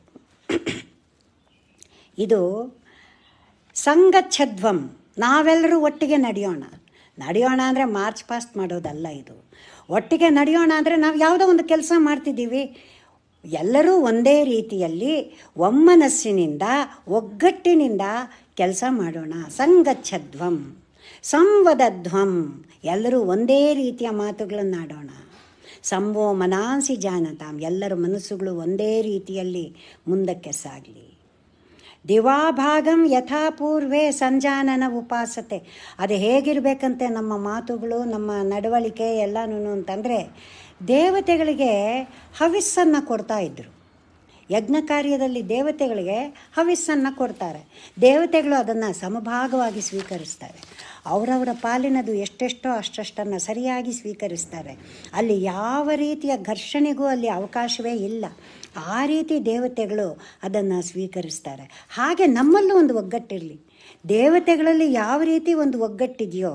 ಇದು ಸಂಗಚ್ಛಧ್ವಂ, ನಾವೆಲ್ಲರೂ ಒಟ್ಟಿಗೆ ನಡೆಯೋಣ. ಅಂದರೆ ಮಾರ್ಚ್ ಪಾಸ್ಟ್ ಮಾಡೋದಲ್ಲ. ಇದು ಒಟ್ಟಿಗೆ ನಡೆಯೋಣ ಅಂದರೆ ನಾವು ಯಾವುದೋ ಒಂದು ಕೆಲಸ ಮಾಡ್ತಿದ್ದೀವಿ, ಎಲ್ಲರೂ ಒಂದೇ ರೀತಿಯಲ್ಲಿ ಒಮ್ಮನಸ್ಸಿನಿಂದ ಒಗ್ಗಟ್ಟಿನಿಂದ ಕೆಲಸ ಮಾಡೋಣ. ಸಂಗಚ್ಛಧ್ವಂ ಸಂವದಧ್ವಂ, ಎಲ್ಲರೂ ಒಂದೇ ರೀತಿಯ ಮಾತುಗಳನ್ನಾಡೋಣ. ಸಂವೋ ಮನಾಂಸಿ ಜಾನತಾಂ, ಎಲ್ಲರ ಮನಸ್ಸುಗಳು ಒಂದೇ ರೀತಿಯಲ್ಲಿ ಮುಂದಕ್ಕೆ ಸಾಗಲಿ. ದಿವಾಭಾಗಂ ಯಥಾಪೂರ್ವೇ ಸಂಜಾನನ ಉಪಾಸತೆ. ಅದು ಹೇಗಿರಬೇಕಂತೆ ನಮ್ಮ ಮಾತುಗಳು, ನಮ್ಮ ನಡವಳಿಕೆ ಎಲ್ಲನೂ ಅಂತಂದರೆ, ದೇವತೆಗಳಿಗೆ ಹವಿಸ್ಸನ್ನು ಕೊಡ್ತಾ ಇದ್ದರು. ಯಜ್ಞ ಕಾರ್ಯದಲ್ಲಿ ದೇವತೆಗಳಿಗೆ ಹವಿಸ್ಸನ್ನು ಕೊಡ್ತಾರೆ. ದೇವತೆಗಳು ಅದನ್ನು ಸಮಭಾಗವಾಗಿ ಸ್ವೀಕರಿಸ್ತಾರೆ. ಅವರವರ ಪಾಲಿನದು ಎಷ್ಟೆಷ್ಟೋ ಅಷ್ಟನ್ನು ಸರಿಯಾಗಿ ಸ್ವೀಕರಿಸ್ತಾರೆ. ಅಲ್ಲಿ ಯಾವ ರೀತಿಯ ಘರ್ಷಣೆಗೂ ಅಲ್ಲಿ ಅವಕಾಶವೇ ಇಲ್ಲ. ಆ ರೀತಿ ದೇವತೆಗಳು ಅದನ್ನು ಸ್ವೀಕರಿಸ್ತಾರೆ. ಹಾಗೆ ನಮ್ಮಲ್ಲೂ ಒಂದು ಒಗ್ಗಟ್ಟಿರಲಿ. ದೇವತೆಗಳಲ್ಲಿ ಯಾವ ರೀತಿ ಒಂದು ಒಗ್ಗಟ್ಟಿದೆಯೋ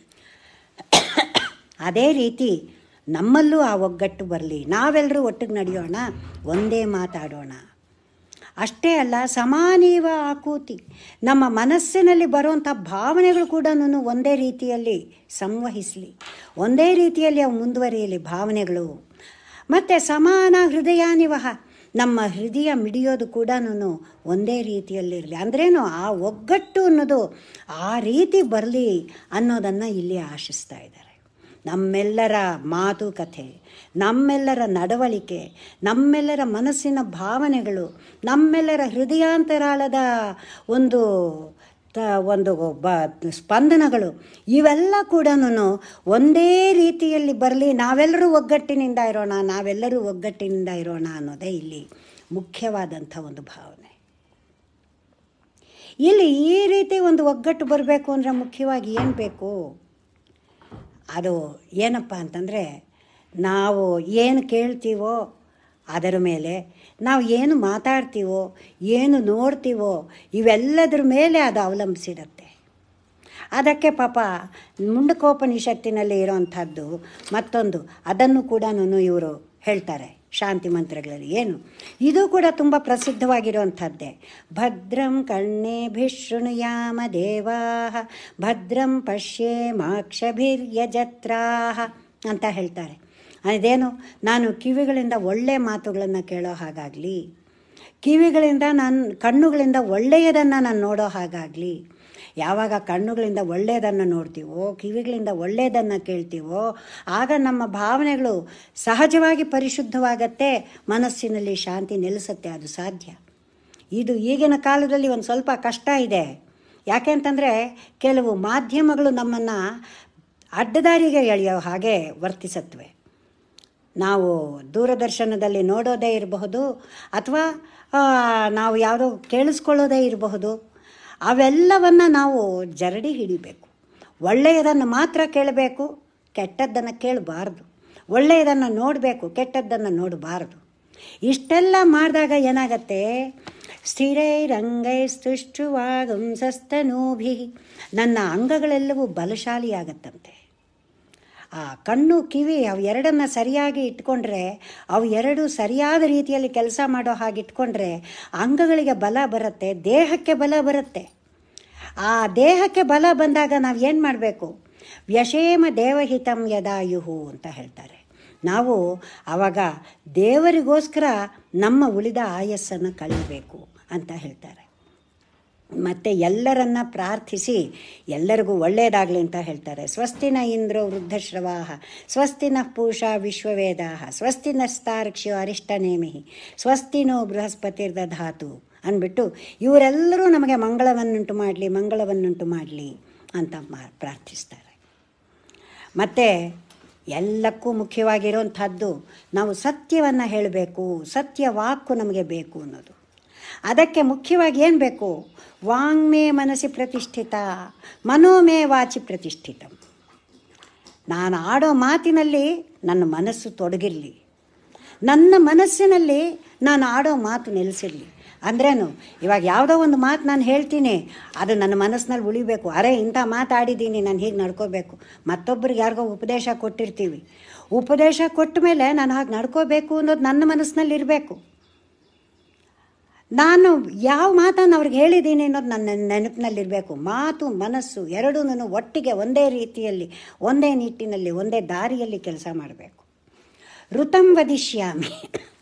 ಅದೇ ರೀತಿ ನಮ್ಮಲ್ಲೂ ಆ ಒಗ್ಗಟ್ಟು ಬರಲಿ. ನಾವೆಲ್ಲರೂ ಒಟ್ಟಿಗೆ ನಡೆಯೋಣ, ಒಂದೇ ಮಾತಾಡೋಣ. ಅಷ್ಟೇ ಅಲ್ಲ, ಸಮಾನೀವ ಆಕೂತಿ, ನಮ್ಮ ಮನಸ್ಸಿನಲ್ಲಿ ಬರುವಂಥ ಭಾವನೆಗಳು ಕೂಡ ಒಂದೇ ರೀತಿಯಲ್ಲಿ ಸಂವಹಿಸಲಿ, ಒಂದೇ ರೀತಿಯಲ್ಲಿ ಅವು ಮುಂದುವರಿಯಲಿ ಭಾವನೆಗಳು. ಮತ್ತು ಸಮಾನ ಹೃದಯಾನಿವಹ, ನಮ್ಮ ಹೃದಯ ಮಿಡಿಯೋದು ಕೂಡ ಒಂದೇ ರೀತಿಯಲ್ಲಿರಲಿ. ಅಂದ್ರೇನು, ಆ ಒಗ್ಗಟ್ಟು ಅನ್ನೋದು ಆ ರೀತಿ ಬರಲಿ ಅನ್ನೋದನ್ನು ಇಲ್ಲಿ ಆಶಿಸ್ತಾ ಇದ್ದಾರೆ. ನಮ್ಮೆಲ್ಲರ ಮಾತುಕತೆ, ನಮ್ಮೆಲ್ಲರ ನಡವಳಿಕೆ, ನಮ್ಮೆಲ್ಲರ ಮನಸ್ಸಿನ ಭಾವನೆಗಳು, ನಮ್ಮೆಲ್ಲರ ಹೃದಯಾಂತರಾಳದ ಒಂದು ಸ್ಪಂದನಗಳು, ಇವೆಲ್ಲ ಕೂಡ ಒಂದೇ ರೀತಿಯಲ್ಲಿ ಬರಲಿ. ನಾವೆಲ್ಲರೂ ಒಗ್ಗಟ್ಟಿನಿಂದ ಇರೋಣ, ನಾವೆಲ್ಲರೂ ಒಗ್ಗಟ್ಟಿನಿಂದ ಇರೋಣ ಅನ್ನೋದೇ ಇಲ್ಲಿ ಮುಖ್ಯವಾದಂಥ ಒಂದು ಭಾವನೆ. ಇಲ್ಲಿ ಈ ರೀತಿ ಒಂದು ಒಗ್ಗಟ್ಟು ಬರಬೇಕು ಅಂದರೆ ಮುಖ್ಯವಾಗಿ ಏನು ಬೇಕು? ಅದು ಏನಪ್ಪ ಅಂತಂದರೆ, ನಾವು ಏನು ಕೇಳ್ತೀವೋ ಅದರ ಮೇಲೆ, ನಾವು ಏನು ಮಾತಾಡ್ತೀವೋ, ಏನು ನೋಡ್ತೀವೋ, ಇವೆಲ್ಲದರ ಮೇಲೆ ಅದು ಅವಲಂಬಿಸಿರುತ್ತೆ. ಅದಕ್ಕೆ ಪಾಪ ಮುಂಡಕೋಪನಿಷತ್ತಿನಲ್ಲಿ ಇರೋವಂಥದ್ದು ಮತ್ತೊಂದು, ಅದನ್ನು ಕೂಡ ಇವರು ಹೇಳ್ತಾರೆ. ಶಾಂತಿ ಮಂತ್ರಗಳಲ್ಲಿ. ಏನು ಇದು ಕೂಡ ತುಂಬ ಪ್ರಸಿದ್ಧವಾಗಿರುವಂಥದ್ದೇ. ಭದ್ರಂ ಕರ್ಣೇಭಿಃ ಶೃಣುಯಾಮ ದೇವಾಃ ಭದ್ರಂ ಪಶ್ಯೇಮಾಕ್ಷಭಿರ್ಯಜತ್ರಾಃ ಅಂತ ಹೇಳ್ತಾರೆ. ಅದೇನು, ನಾನು ಕಿವಿಗಳಿಂದ ಒಳ್ಳೆಯ ಮಾತುಗಳನ್ನು ಕೇಳೋ ಹಾಗಾಗಲಿ, ಕಿವಿಗಳಿಂದ ಕಣ್ಣುಗಳಿಂದ ಒಳ್ಳೆಯದನ್ನು ನಾನು ನೋಡೋ ಹಾಗಾಗಲಿ. ಯಾವಾಗ ಕಣ್ಣುಗಳಿಂದ ಒಳ್ಳೆಯದನ್ನು ನೋಡ್ತೀವೋ, ಕಿವಿಗಳಿಂದ ಒಳ್ಳೆಯದನ್ನು ಕೇಳ್ತೀವೋ, ಆಗ ನಮ್ಮ ಭಾವನೆಗಳು ಸಹಜವಾಗಿ ಪರಿಶುದ್ಧವಾಗತ್ತೆ, ಮನಸ್ಸಿನಲ್ಲಿ ಶಾಂತಿ ನೆಲೆಸುತ್ತೆ. ಅದು ಸಾಧ್ಯ. ಇದು ಈಗಿನ ಕಾಲದಲ್ಲಿ ಒಂದು ಸ್ವಲ್ಪ ಕಷ್ಟ ಇದೆ. ಯಾಕೆ ಅಂತಂದರೆ ಕೆಲವು ಮಾಧ್ಯಮಗಳು ನಮ್ಮನ್ನು ಅಡ್ಡದಾರಿಗೆ ಎಳೆಯೋ ಹಾಗೆ ವರ್ತಿಸತ್ವೆ. ನಾವು ದೂರದರ್ಶನದಲ್ಲಿ ನೋಡೋದೇ ಇರಬಹುದು, ಅಥವಾ ನಾವು ಯಾವುದೋ ಕೇಳಿಸ್ಕೊಳ್ಳೋದೇ ಇರಬಹುದು. ಅವೆಲ್ಲವನ್ನು ನಾವು ಜರಡಿ ಹಿಡಿಬೇಕು. ಒಳ್ಳೆಯದನ್ನು ಮಾತ್ರ ಕೇಳಬೇಕು, ಕೆಟ್ಟದ್ದನ್ನು ಕೇಳಬಾರ್ದು. ಒಳ್ಳೆಯದನ್ನು ನೋಡಬೇಕು, ಕೆಟ್ಟದ್ದನ್ನು ನೋಡಬಾರ್ದು. ಇಷ್ಟೆಲ್ಲ ಮಾಡಿದಾಗ ಏನಾಗತ್ತೆ, ಸ್ಥಿರೈರಂಗೈಸ್ತುಷ್ಟುವಾಗುಂಸಸ್ತನೂಭಿ, ನನ್ನ ಅಂಗಗಳೆಲ್ಲವೂ ಬಲಶಾಲಿಯಾಗತ್ತಂತೆ. ಆ ಕಣ್ಣು ಕಿವಿ ಅವು ಎರಡನ್ನು ಸರಿಯಾಗಿ ಇಟ್ಕೊಂಡ್ರೆ, ಅವು ಎರಡು ಸರಿಯಾದ ರೀತಿಯಲ್ಲಿ ಕೆಲಸ ಮಾಡೋ ಹಾಗೆ ಇಟ್ಕೊಂಡ್ರೆ ಅಂಗಗಳಿಗೆ ಬಲ ಬರುತ್ತೆ, ದೇಹಕ್ಕೆ ಬಲ ಬರುತ್ತೆ. ಆ ದೇಹಕ್ಕೆ ಬಲ ಬಂದಾಗ ನಾವು ಏನು ಮಾಡಬೇಕು, ವ್ಯಷೇಮ ದೇವಹಿತಂ ಯದಾಯುಹು ಅಂತ ಹೇಳ್ತಾರೆ. ನಾವು ಆವಾಗ ದೇವರಿಗೋಸ್ಕರ ನಮ್ಮ ಉಳಿದ ಆಯಸ್ಸನ್ನು ಕಳೀಬೇಕು ಅಂತ ಹೇಳ್ತಾರೆ. ಮತ್ತು ಎಲ್ಲರನ್ನ ಪ್ರಾರ್ಥಿಸಿ ಎಲ್ಲರಿಗೂ ಒಳ್ಳೆಯದಾಗಲಿ ಅಂತ ಹೇಳ್ತಾರೆ. ಸ್ವಸ್ತಿನ ಇಂದ್ರೋ ವೃದ್ಧಶ್ರವಾಹ ಸ್ವಸ್ತಿನ ಪೂಷಾ ವಿಶ್ವವೇದಾಹ ಸ್ವಸ್ತಿನ ಸ್ತಾರ್ಕ್ಷ್ಯೋ ಅರಿಷ್ಟನೇಮಿ ಸ್ವಸ್ತಿನೋ ಬೃಹಸ್ಪತಿರ್ದಧಾತು ಅಂದ್ಬಿಟ್ಟು ಇವರೆಲ್ಲರೂ ನಮಗೆ ಮಂಗಳವನ್ನುಂಟು ಮಾಡಲಿ ಅಂತ ಪ್ರಾರ್ಥಿಸ್ತಾರೆ. ಮತ್ತು ಎಲ್ಲಕ್ಕೂ ಮುಖ್ಯವಾಗಿರುವಂಥದ್ದು, ನಾವು ಸತ್ಯವನ್ನು ಹೇಳಬೇಕು, ಸತ್ಯ ವಾಕು ನಮಗೆ ಬೇಕು ಅನ್ನೋದು. ಅದಕ್ಕೆ ಮುಖ್ಯವಾಗಿ ಏನು ಬೇಕು, ವಾಂಗ್ಮೇ ಮನಸ್ಸಿ ಪ್ರತಿಷ್ಠಿತ ಮನೋಮೇ ವಾಚಿ ಪ್ರತಿಷ್ಠಿತ. ನಾನು ಆಡೋ ಮಾತಿನಲ್ಲಿ ನನ್ನ ಮನಸ್ಸು ತೊಡಗಿರಲಿ, ನನ್ನ ಮನಸ್ಸಿನಲ್ಲಿ ನಾನು ಆಡೋ ಮಾತು ನೆಲೆಸಿರಲಿ. ಅಂದ್ರೇನು, ಇವಾಗ ಯಾವುದೋ ಒಂದು ಮಾತು ನಾನು ಹೇಳ್ತೀನಿ, ಅದು ನನ್ನ ಮನಸ್ಸಿನಲ್ಲಿ ಉಳಿಬೇಕು. ಅರೆ ಇಂಥ ಮಾತಾಡಿದ್ದೀನಿ, ನಾನು ಹೀಗೆ ನಡ್ಕೋಬೇಕು. ಮತ್ತೊಬ್ಬರಿಗೆ ಯಾರಿಗೋ ಉಪದೇಶ ಕೊಟ್ಟಿರ್ತೀವಿ, ಉಪದೇಶ ಕೊಟ್ಟ ಮೇಲೆ ನಾನು ಹಾಗೆ ನಡ್ಕೋಬೇಕು ಅನ್ನೋದು ನನ್ನ ಮನಸ್ಸಿನಲ್ಲಿ ಇರಬೇಕು. ನಾನು ಯಾವ ಮಾತನ್ನು ಅವ್ರಿಗೆ ಹೇಳಿದ್ದೀನಿ ಅನ್ನೋದು ನನ್ನ ನೆನಪಿನಲ್ಲಿರಬೇಕು. ಮಾತು ಮನಸ್ಸು ಎರಡೂ ಒಟ್ಟಿಗೆ ಒಂದೇ ರೀತಿಯಲ್ಲಿ, ಒಂದೇ ನಿಟ್ಟಿನಲ್ಲಿ, ಒಂದೇ ದಾರಿಯಲ್ಲಿ ಕೆಲಸ ಮಾಡಬೇಕು. ಋತಂ ವದಿಷ್ಯಾಮಿ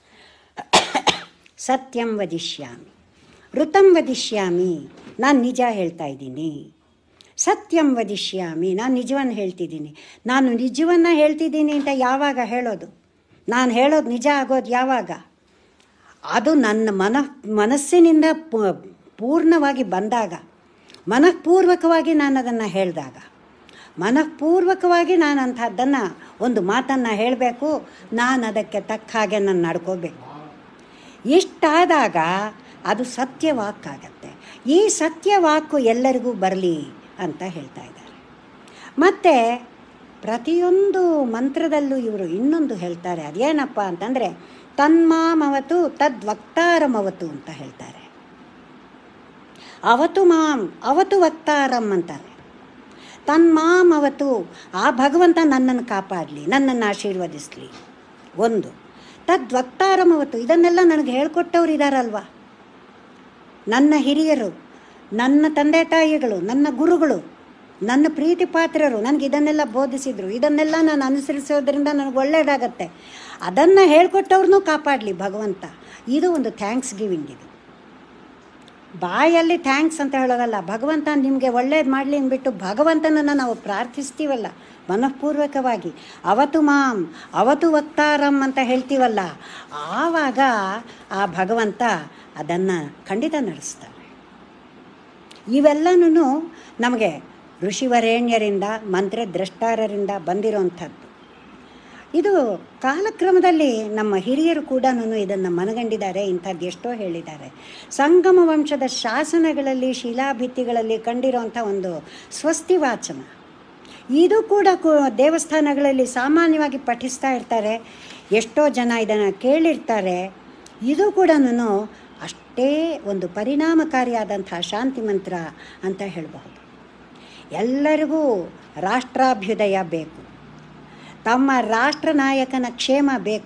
ಸತ್ಯಂ ವದಿಷ್ಯಾಮಿ. ಋತಂ ವದಿಷ್ಯಾಮಿ, ನಾನು ನಿಜ ಹೇಳ್ತಾ ಇದ್ದೀನಿ. ಸತ್ಯಂ ವದಿಷ್ಯಾಮಿ, ನಾನು ನಿಜವನ್ನು ಹೇಳ್ತಿದ್ದೀನಿ. ನಾನು ನಿಜವನ್ನು ಹೇಳ್ತಿದ್ದೀನಿ ಅಂತ ಯಾವಾಗ ಹೇಳೋದು? ನಾನು ಹೇಳೋದು ನಿಜ ಆಗೋದು ಯಾವಾಗ? ಅದು ನನ್ನ ಮನಸ್ಸಿನಿಂದ ಪೂರ್ಣವಾಗಿ ಬಂದಾಗ, ಮನಃಪೂರ್ವಕವಾಗಿ ನಾನು ಅದನ್ನು ಹೇಳಿದಾಗ, ಮನಃಪೂರ್ವಕವಾಗಿ ನಾನು ಅಂಥದ್ದನ್ನು ಒಂದು ಮಾತನ್ನು ಹೇಳಬೇಕು, ನಾನು ಅದಕ್ಕೆ ತಕ್ಕ ಹಾಗೆ ನಾನು ನಡ್ಕೋಬೇಕು. ಇಷ್ಟಾದಾಗ ಅದು ಸತ್ಯವಾಕ್ಕಾಗತ್ತೆ. ಈ ಸತ್ಯವಾಕು ಎಲ್ಲರಿಗೂ ಬರಲಿ ಅಂತ ಹೇಳ್ತಾ ಇದ್ದಾರೆ. ಮತ್ತು ಪ್ರತಿಯೊಂದು ಮಂತ್ರದಲ್ಲೂ ಇವರು ಇನ್ನೊಂದು ಹೇಳ್ತಾರೆ. ಅದೇನಪ್ಪ ಅಂತಂದರೆ ತನ್ಮಾಮವತು ತದ್ವಕ್ತಾರಮವತು ಅಂತ ಹೇಳ್ತಾರೆ. ಅವತು ಮಾಂ ಅವತು ವಕ್ತಾರಂ ಅಂತಾರೆ. ತನ್ಮಾಮವತು, ಆ ಭಗವಂತ ನನ್ನನ್ನು ಕಾಪಾಡಲಿ, ನನ್ನನ್ನು ಆಶೀರ್ವದಿಸಲಿ. ಒಂದು ತದ್ವಕ್ತಾರಮವತು, ಇದನ್ನೆಲ್ಲ ನನಗೆ ಹೇಳ್ಕೊಟ್ಟವ್ರು ಇದ್ದಾರಲ್ವ, ನನ್ನ ಹಿರಿಯರು, ನನ್ನ ತಂದೆ ತಾಯಿಗಳು, ನನ್ನ ಗುರುಗಳು, ನನ್ನ ಪ್ರೀತಿ ಪಾತ್ರರು ನನಗೆ ಇದನ್ನೆಲ್ಲ ಬೋಧಿಸಿದರು. ಇದನ್ನೆಲ್ಲ ನಾನು ಅನುಸರಿಸೋದ್ರಿಂದ ನನಗೆ ಒಳ್ಳೆಯದಾಗತ್ತೆ. ಅದನ್ನು ಹೇಳ್ಕೊಟ್ಟವ್ರನ್ನೂ ಕಾಪಾಡಲಿ ಭಗವಂತ. ಇದು ಒಂದು ಥ್ಯಾಂಕ್ಸ್ ಗಿವಿಂಗ್. ಇದು ಬಾಯಲ್ಲಿ ಥ್ಯಾಂಕ್ಸ್ ಅಂತ ಹೇಳೋದಲ್ಲ, ಭಗವಂತ ನಿಮಗೆ ಒಳ್ಳೇದು ಮಾಡಲಿ ಅಂದ್ಬಿಟ್ಟು ಭಗವಂತನನ್ನು ನಾವು ಪ್ರಾರ್ಥಿಸ್ತೀವಲ್ಲ ಮನಃಪೂರ್ವಕವಾಗಿ, ಅವತು ಮಾಂ ಅವತು ವಕ್ತಾರಂ ಅಂತ ಹೇಳ್ತೀವಲ್ಲ, ಆವಾಗ ಆ ಭಗವಂತ ಅದನ್ನು ಖಂಡಿತ ನಡೆಸ್ತಾರೆ. ಇವೆಲ್ಲನೂ ನಮಗೆ ಋಷಿವರೇಣ್ಯರಿಂದ, ಮಂತ್ರದ್ರಷ್ಟಾರರಿಂದ ಬಂದಿರೋವಂಥದ್ದು. ಇದು ಕಾಲಕ್ರಮದಲ್ಲಿ ನಮ್ಮ ಹಿರಿಯರು ಕೂಡ ಇದನ್ನು ಮನಗಂಡಿದ್ದಾರೆ, ಇಂಥದ್ದು ಎಷ್ಟೋ ಹೇಳಿದ್ದಾರೆ. ಸಂಗಮ ವಂಶದ ಶಾಸನಗಳಲ್ಲಿ, ಶಿಲಾಭಿತ್ತಿಗಳಲ್ಲಿ ಕಂಡಿರೋಂಥ ಒಂದು ಸ್ವಸ್ತಿ ವಾಚನ, ಇದು ಕೂಡ ದೇವಸ್ಥಾನಗಳಲ್ಲಿ ಸಾಮಾನ್ಯವಾಗಿ ಪಠಿಸ್ತಾ ಇರ್ತಾರೆ. ಎಷ್ಟೋ ಜನ ಇದನ್ನು ಕೇಳಿರ್ತಾರೆ. ಇದು ಕೂಡ ಅಷ್ಟೇ ಒಂದು ಪರಿಣಾಮಕಾರಿಯಾದಂಥ ಶಾಂತಿ ಮಂತ್ರ ಅಂತ ಹೇಳಬಹುದು. ಎಲ್ಲರಿಗೂ ರಾಷ್ಟ್ರಾಭ್ಯುದಯ ಬೇಕು, ತಮ್ಮ ರಾಷ್ಟ್ರ ನಾಯಕನ ಕ್ಷೇಮ ಬೇಕು.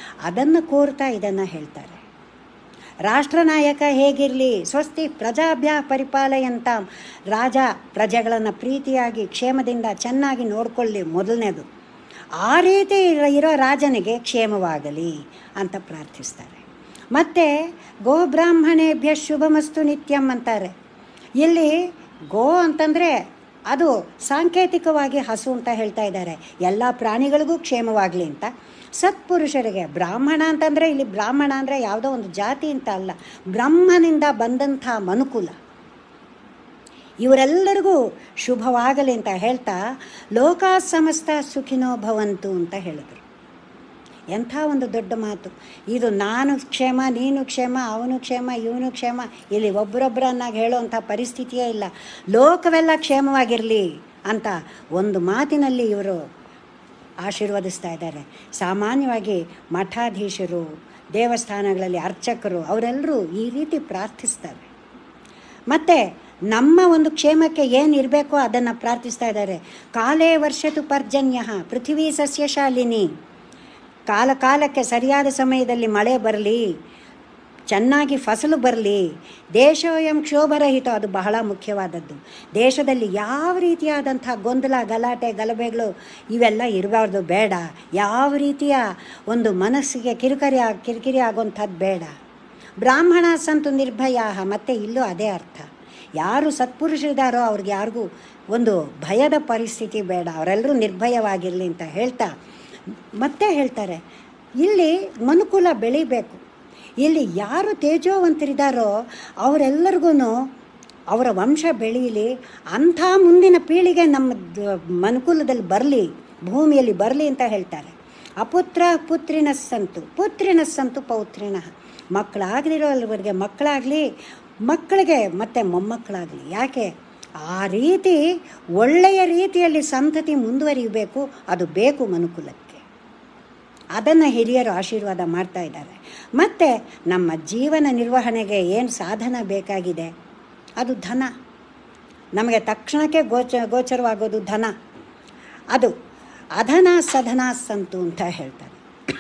ಅದನ್ನು ಕೋರ್ತಾ ಇದನ್ನು ಹೇಳ್ತಾರೆ. ರಾಷ್ಟ್ರನಾಯಕ ಹೇಗಿರಲಿ, ಸ್ವಸ್ತಿ ಪ್ರಜಾಭ್ಯ ಪರಿಪಾಲಯಂತ, ರಾಜ ಪ್ರಜೆಗಳನ್ನು ಪ್ರೀತಿಯಾಗಿ ಕ್ಷೇಮದಿಂದ ಚೆನ್ನಾಗಿ ನೋಡಿಕೊಳ್ಳಿ ಮೊದಲನೇದು. ಆ ರೀತಿ ಇರೋ ರಾಜನಿಗೆ ಕ್ಷೇಮವಾಗಲಿ ಅಂತ ಪ್ರಾರ್ಥಿಸ್ತಾರೆ. ಮತ್ತು ಗೋಬ್ರಾಹ್ಮಣೇಭ್ಯ ಶುಭಮಸ್ತು ನಿತ್ಯಂ ಅಂತಾರೆ. ಇಲ್ಲಿ ಗೋ ಅಂತಂದರೆ ಅದು ಸಾಂಕೇತಿಕವಾಗಿ ಹಸು ಅಂತ ಹೇಳ್ತಾ ಇದ್ದಾರೆ. ಎಲ್ಲ ಪ್ರಾಣಿಗಳಿಗೂ ಕ್ಷೇಮವಾಗಲಿ ಅಂತ. ಸತ್ಪುರುಷರಿಗೆ, ಬ್ರಾಹ್ಮಣ ಅಂತಂದರೆ ಇಲ್ಲಿ ಬ್ರಾಹ್ಮಣ ಅಂದರೆ ಯಾವುದೋ ಒಂದು ಜಾತಿ ಅಂತ ಅಲ್ಲ, ಬ್ರಹ್ಮನಿಂದ ಬಂದಂಥ ಮನುಕುಲ, ಇವರೆಲ್ಲರಿಗೂ ಶುಭವಾಗಲಿ ಅಂತ ಹೇಳ್ತಾ ಲೋಕ ಸಮಸ್ತ ಸುಖಿನೋ ಭವಂತು ಅಂತ ಹೇಳಿದರು. ಎಂಥ ಒಂದು ದೊಡ್ಡ ಮಾತು ಇದು. ನಾನು ಕ್ಷೇಮ, ನೀನು ಕ್ಷೇಮ, ಅವನು ಕ್ಷೇಮ, ಇವನು ಕ್ಷೇಮ, ಇಲ್ಲಿ ಒಬ್ಬರೊಬ್ಬರನ್ನಾಗಿ ಹೇಳುವಂಥ ಪರಿಸ್ಥಿತಿಯೇ ಇಲ್ಲ. ಲೋಕವೆಲ್ಲ ಕ್ಷೇಮವಾಗಿರಲಿ ಅಂತ ಒಂದು ಮಾತಿನಲ್ಲಿ ಇವರು ಆಶೀರ್ವದಿಸ್ತಾ ಇದ್ದಾರೆ. ಸಾಮಾನ್ಯವಾಗಿ ಮಠಾಧೀಶರು, ದೇವಸ್ಥಾನಗಳಲ್ಲಿ ಅರ್ಚಕರು ಅವರೆಲ್ಲರೂ ಈ ರೀತಿ ಪ್ರಾರ್ಥಿಸ್ತಾರೆ. ಮತ್ತು ನಮ್ಮ ಒಂದು ಕ್ಷೇಮಕ್ಕೆ ಏನಿರಬೇಕೋ ಅದನ್ನು ಪ್ರಾರ್ಥಿಸ್ತಾ ಇದ್ದಾರೆ. ಕಾಲೇ ವರ್ಷತು ಪರ್ಜನ್ಯ ಪೃಥ್ವೀ ಸಸ್ಯಶಾಲಿನಿ, ಕಾಲ ಕಾಲಕ್ಕೆ ಸರಿಯಾದ ಸಮಯದಲ್ಲಿ ಮಳೆ ಬರಲಿ, ಚೆನ್ನಾಗಿ ಫಸಲು ಬರಲಿ. ದೇಶೋಯಂ ಕ್ಷೋಭರಹಿತ, ಅದು ಬಹಳ ಮುಖ್ಯವಾದದ್ದು. ದೇಶದಲ್ಲಿ ಯಾವ ರೀತಿಯಾದಂಥ ಗೊಂದಲ, ಗಲಾಟೆ, ಗಲಭೆಗಳು ಇವೆಲ್ಲ ಇರಬಾರ್ದು, ಬೇಡ. ಯಾವ ರೀತಿಯ ಒಂದು ಮನಸ್ಸಿಗೆ ಕಿರಿಕಿರಿ ಆಗುವಂಥದ್ದು ಬೇಡ. ಬ್ರಾಹ್ಮಣ ಸಂತು ನಿರ್ಭಯ, ಮತ್ತು ಇಲ್ಲೂ ಅದೇ ಅರ್ಥ. ಯಾರು ಸತ್ಪುರುಷರಿದ್ದಾರೋ ಅವ್ರಿಗೆ ಯಾರಿಗೂ ಒಂದು ಭಯದ ಪರಿಸ್ಥಿತಿ ಬೇಡ, ಅವರೆಲ್ಲರೂ ನಿರ್ಭಯವಾಗಿರಲಿ ಅಂತ ಹೇಳ್ತಾ ಮತ್ತೆ ಹೇಳ್ತಾರೆ, ಇಲ್ಲಿ ಮನುಕುಲ ಬೆಳಿಬೇಕು. ಇಲ್ಲಿ ಯಾರು ತೇಜೋವಂತರಿದ್ದಾರೋ ಅವರೆಲ್ಲರಿಗೂ ಅವರ ವಂಶ ಬೆಳೀಲಿ, ಅಂಥ ಮುಂದಿನ ಪೀಳಿಗೆ ನಮ್ಮ ಮನುಕುಲದಲ್ಲಿ ಬರಲಿ, ಭೂಮಿಯಲ್ಲಿ ಬರಲಿ ಅಂತ ಹೇಳ್ತಾರೆ. ಅಪುತ್ರ ಪುತ್ರಿನ ಸಂತು ಪೌತ್ರಿನ, ಮಕ್ಕಳಾಗದಿರೋವರೆಗೆ ಮಕ್ಕಳಾಗಲಿ, ಮಕ್ಕಳಿಗೆ ಮತ್ತು ಮೊಮ್ಮಕ್ಕಳಾಗಲಿ. ಯಾಕೆ ಆ ರೀತಿ ಒಳ್ಳೆಯ ರೀತಿಯಲ್ಲಿ ಸಂತತಿ ಮುಂದುವರಿಯಬೇಕು, ಅದು ಬೇಕು ಮನುಕುಲಕ್ಕೆ. ಅದನ್ನು ಹಿರಿಯರು ಆಶೀರ್ವಾದ ಮಾಡ್ತಾ ಇದ್ದಾರೆ. ಮತ್ತು ನಮ್ಮ ಜೀವನ ನಿರ್ವಹಣೆಗೆ ಏನು ಸಾಧನ ಬೇಕಾಗಿದೆ, ಅದು ಧನ. ನಮಗೆ ತಕ್ಷಣಕ್ಕೆ ಗೋಚರವಾಗೋದು ಧನ. ಅದು ಅಧನ ಸಧನ ಸಂತು ಅಂತ ಹೇಳ್ತಾರೆ.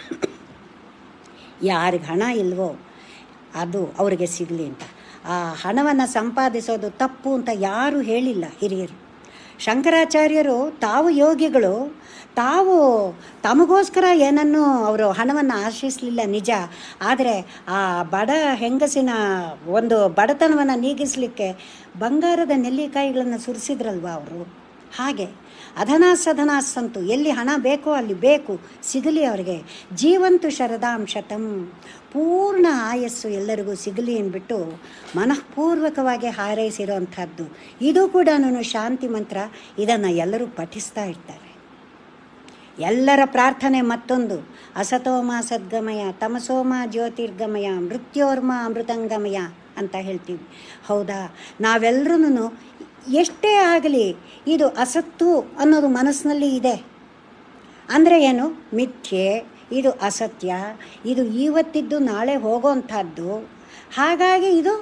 ಯಾರಿಗೆ ಹಣ ಇಲ್ವೋ ಅದು ಅವರಿಗೆ ಸಿಗಲಿ ಅಂತ. ಆ ಹಣವನ್ನು ಸಂಪಾದಿಸೋದು ತಪ್ಪು ಅಂತ ಯಾರೂ ಹೇಳಿಲ್ಲ ಹಿರಿಯರು. ಶಂಕರಾಚಾರ್ಯರು ತಾವು ಯೋಗಿಗಳು, ತಾವು ತಮಗೋಸ್ಕರ ಏನನ್ನೂ ಅವರು ಹಣವನ್ನು ಆಶಿಸಲಿಲ್ಲ ನಿಜ. ಆದರೆ ಆ ಬಡ ಹೆಂಗಸಿನ ಒಂದು ಬಡತನವನ್ನು ನೀಗಿಸಲಿಕ್ಕೆ ಬಂಗಾರದ ನೆಲ್ಲಿಕಾಯಿಗಳನ್ನು ಸುರಿಸಿದ್ರಲ್ವ ಅವರು. ಹಾಗೆ ಅಧನಾ ಸಧನಾ ಸಂತು, ಎಲ್ಲಿ ಹಣ ಬೇಕೋ ಅಲ್ಲಿ ಬೇಕು, ಸಿಗಲಿ ಅವರಿಗೆ. ಜೀವಂತು ಶರದಾಂ ಶತಂ, ಪೂರ್ಣ ಆಯಸ್ಸು ಎಲ್ಲರಿಗೂ ಸಿಗಲಿ ಅಂದ್ಬಿಟ್ಟು ಮನಃಪೂರ್ವಕವಾಗಿ ಹಾರೈಸಿರೋವಂಥದ್ದು. ಇದು ಕೂಡ ಶಾಂತಿ ಮಂತ್ರ. ಇದನ್ನು ಎಲ್ಲರೂ ಪಠಿಸ್ತಾ ಇರ್ತಾರೆ. ಎಲ್ಲರ ಪ್ರಾರ್ಥನೆ ಮತ್ತೊಂದು, ಅಸತೋಮ ಸದ್ಗಮಯ, ತಮಸೋಮ ಜ್ಯೋತಿರ್ಗಮಯ, ಮೃತ್ಯೋರ್ಮ ಅಮೃತಂಗಮಯ ಅಂತ ಹೇಳ್ತೀವಿ. ಹೌದಾ, ನಾವೆಲ್ಲರೂ ಎಷ್ಟೇ ಆಗಲಿ ಇದು ಅಸತ್ತು ಅನ್ನೋದು ಮನಸ್ಸಿನಲ್ಲಿ ಇದೆ. ಅಂದರೆ ಏನು, ಮಿಥ್ಯೆ, ಇದು ಅಸತ್ಯ, ಇದು ಇವತ್ತಿದ್ದು ನಾಳೆ ಹೋಗೋವಂಥದ್ದು, ಹಾಗಾಗಿ ಇದು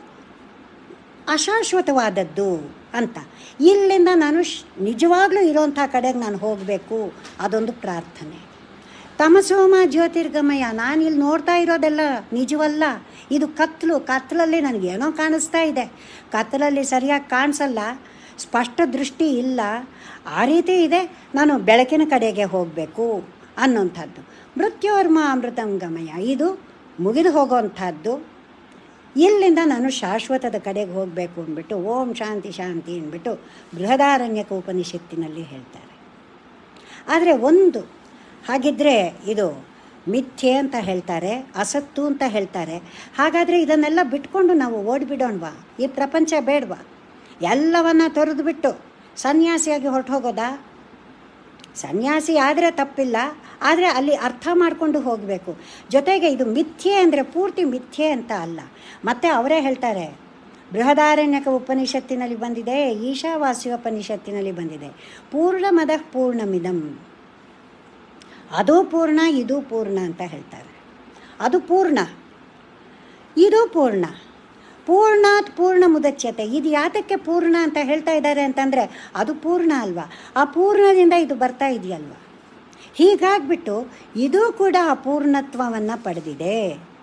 ಅಶಾಶ್ವತವಾದದ್ದು ಅಂತ. ಇಲ್ಲಿಂದ ನಾನು ನಿಜವಾಗ್ಲೂ ಇರೋವಂಥ ಕಡೆಗೆ ನಾನು ಹೋಗಬೇಕು, ಅದೊಂದು ಪ್ರಾರ್ಥನೆ. ತಮಸೋಮ ಜ್ಯೋತಿರ್ಗಮಯ, ನಾನು ಇಲ್ಲಿ ನೋಡ್ತಾ ಇರೋದೆಲ್ಲ ನಿಜವಲ್ಲ, ಇದು ಕತ್ತಲಲ್ಲಿ ನನಗೇನೋ ಕಾಣಿಸ್ತಾ ಇದೆ, ಕತ್ತಲಲ್ಲಿ ಸರಿಯಾಗಿ ಕಾಣಿಸಲ್ಲ, ಸ್ಪಷ್ಟ ದೃಷ್ಟಿ ಇಲ್ಲ, ಆ ರೀತಿ ಇದೆ, ನಾನು ಬೆಳಕಿನ ಕಡೆಗೆ ಹೋಗಬೇಕು ಅನ್ನೋಂಥದ್ದು. ಮೃತ್ಯೋರ್ಮ ಅಮೃತಂಗಮಯ, ಇದು ಮುಗಿದು ಹೋಗೋವಂಥದ್ದು, ಇಲ್ಲಿಂದ ನಾನು ಶಾಶ್ವತದ ಕಡೆಗೆ ಹೋಗಬೇಕು ಅಂದ್ಬಿಟ್ಟು ಓಂ ಶಾಂತಿ ಶಾಂತಿ ಅಂದ್ಬಿಟ್ಟು ಬೃಹದಾರಣ್ಯಕ ಉಪನಿಷತ್ತಿನಲ್ಲಿ ಹೇಳ್ತಾರೆ. ಆದರೆ ಒಂದು ಹಾಗಿದ್ದರೆ ಇದು ಮಿಥ್ಯೆ ಅಂತ ಹೇಳ್ತಾರೆ, ಅಸತ್ತು ಅಂತ ಹೇಳ್ತಾರೆ. ಹಾಗಾದರೆ ಇದನ್ನೆಲ್ಲ ಬಿಟ್ಕೊಂಡು ನಾವು ಓಡಿಬಿಡೋಣವಾ, ಈ ಪ್ರಪಂಚ ಬೇಡವಾ, ಎಲ್ಲವನ್ನ ತೊರೆದುಬಿಟ್ಟು ಸನ್ಯಾಸಿಯಾಗಿ ಹೊರಟು ಹೋಗೋದಾ? ಸನ್ಯಾಸಿ ಆದರೆ ತಪ್ಪಿಲ್ಲ, ಆದರೆ ಅಲ್ಲಿ ಅರ್ಥ ಮಾಡಿಕೊಂಡು ಹೋಗಬೇಕು. ಜೊತೆಗೆ ಇದು ಮಿಥ್ಯೆ ಅಂದರೆ ಪೂರ್ತಿ ಮಿಥ್ಯೆ ಅಂತ ಅಲ್ಲ. ಮತ್ತು ಅವರೇ ಹೇಳ್ತಾರೆ, ಬೃಹದಾರಣ್ಯಕ ಉಪನಿಷತ್ತಿನಲ್ಲಿ ಬಂದಿದೆ, ಈಶಾವಾಸ್ಯ ಉಪನಿಷತ್ತಿನಲ್ಲಿ ಬಂದಿದೆ, ಪೂರ್ಣಮದಃ ಪೂರ್ಣಮಿದಂ, ಅದು ಪೂರ್ಣ ಇದು ಪೂರ್ಣ ಅಂತ ಹೇಳ್ತಾರೆ. ಅದು ಪೂರ್ಣ, ಇದು ಪೂರ್ಣ. ಪೂರ್ಣಾತ್ ಪೂರ್ಣ ಮುದಚ್ಯತೆ, ಇದು ಯಾತಕ್ಕೆ ಪೂರ್ಣ ಅಂತ ಹೇಳ್ತಾ ಇದ್ದಾರೆ ಅಂತಂದರೆ ಅದು ಪೂರ್ಣ ಅಲ್ವಾ, ಆ ಪೂರ್ಣದಿಂದ ಇದು ಬರ್ತಾ ಇದೆಯಲ್ವ. ಹೀಗಾಗ್ಬಿಟ್ಟು ಇದು ಕೂಡ ಅಪೂರ್ಣತ್ವವನ್ನು ಪಡೆದಿದೆ.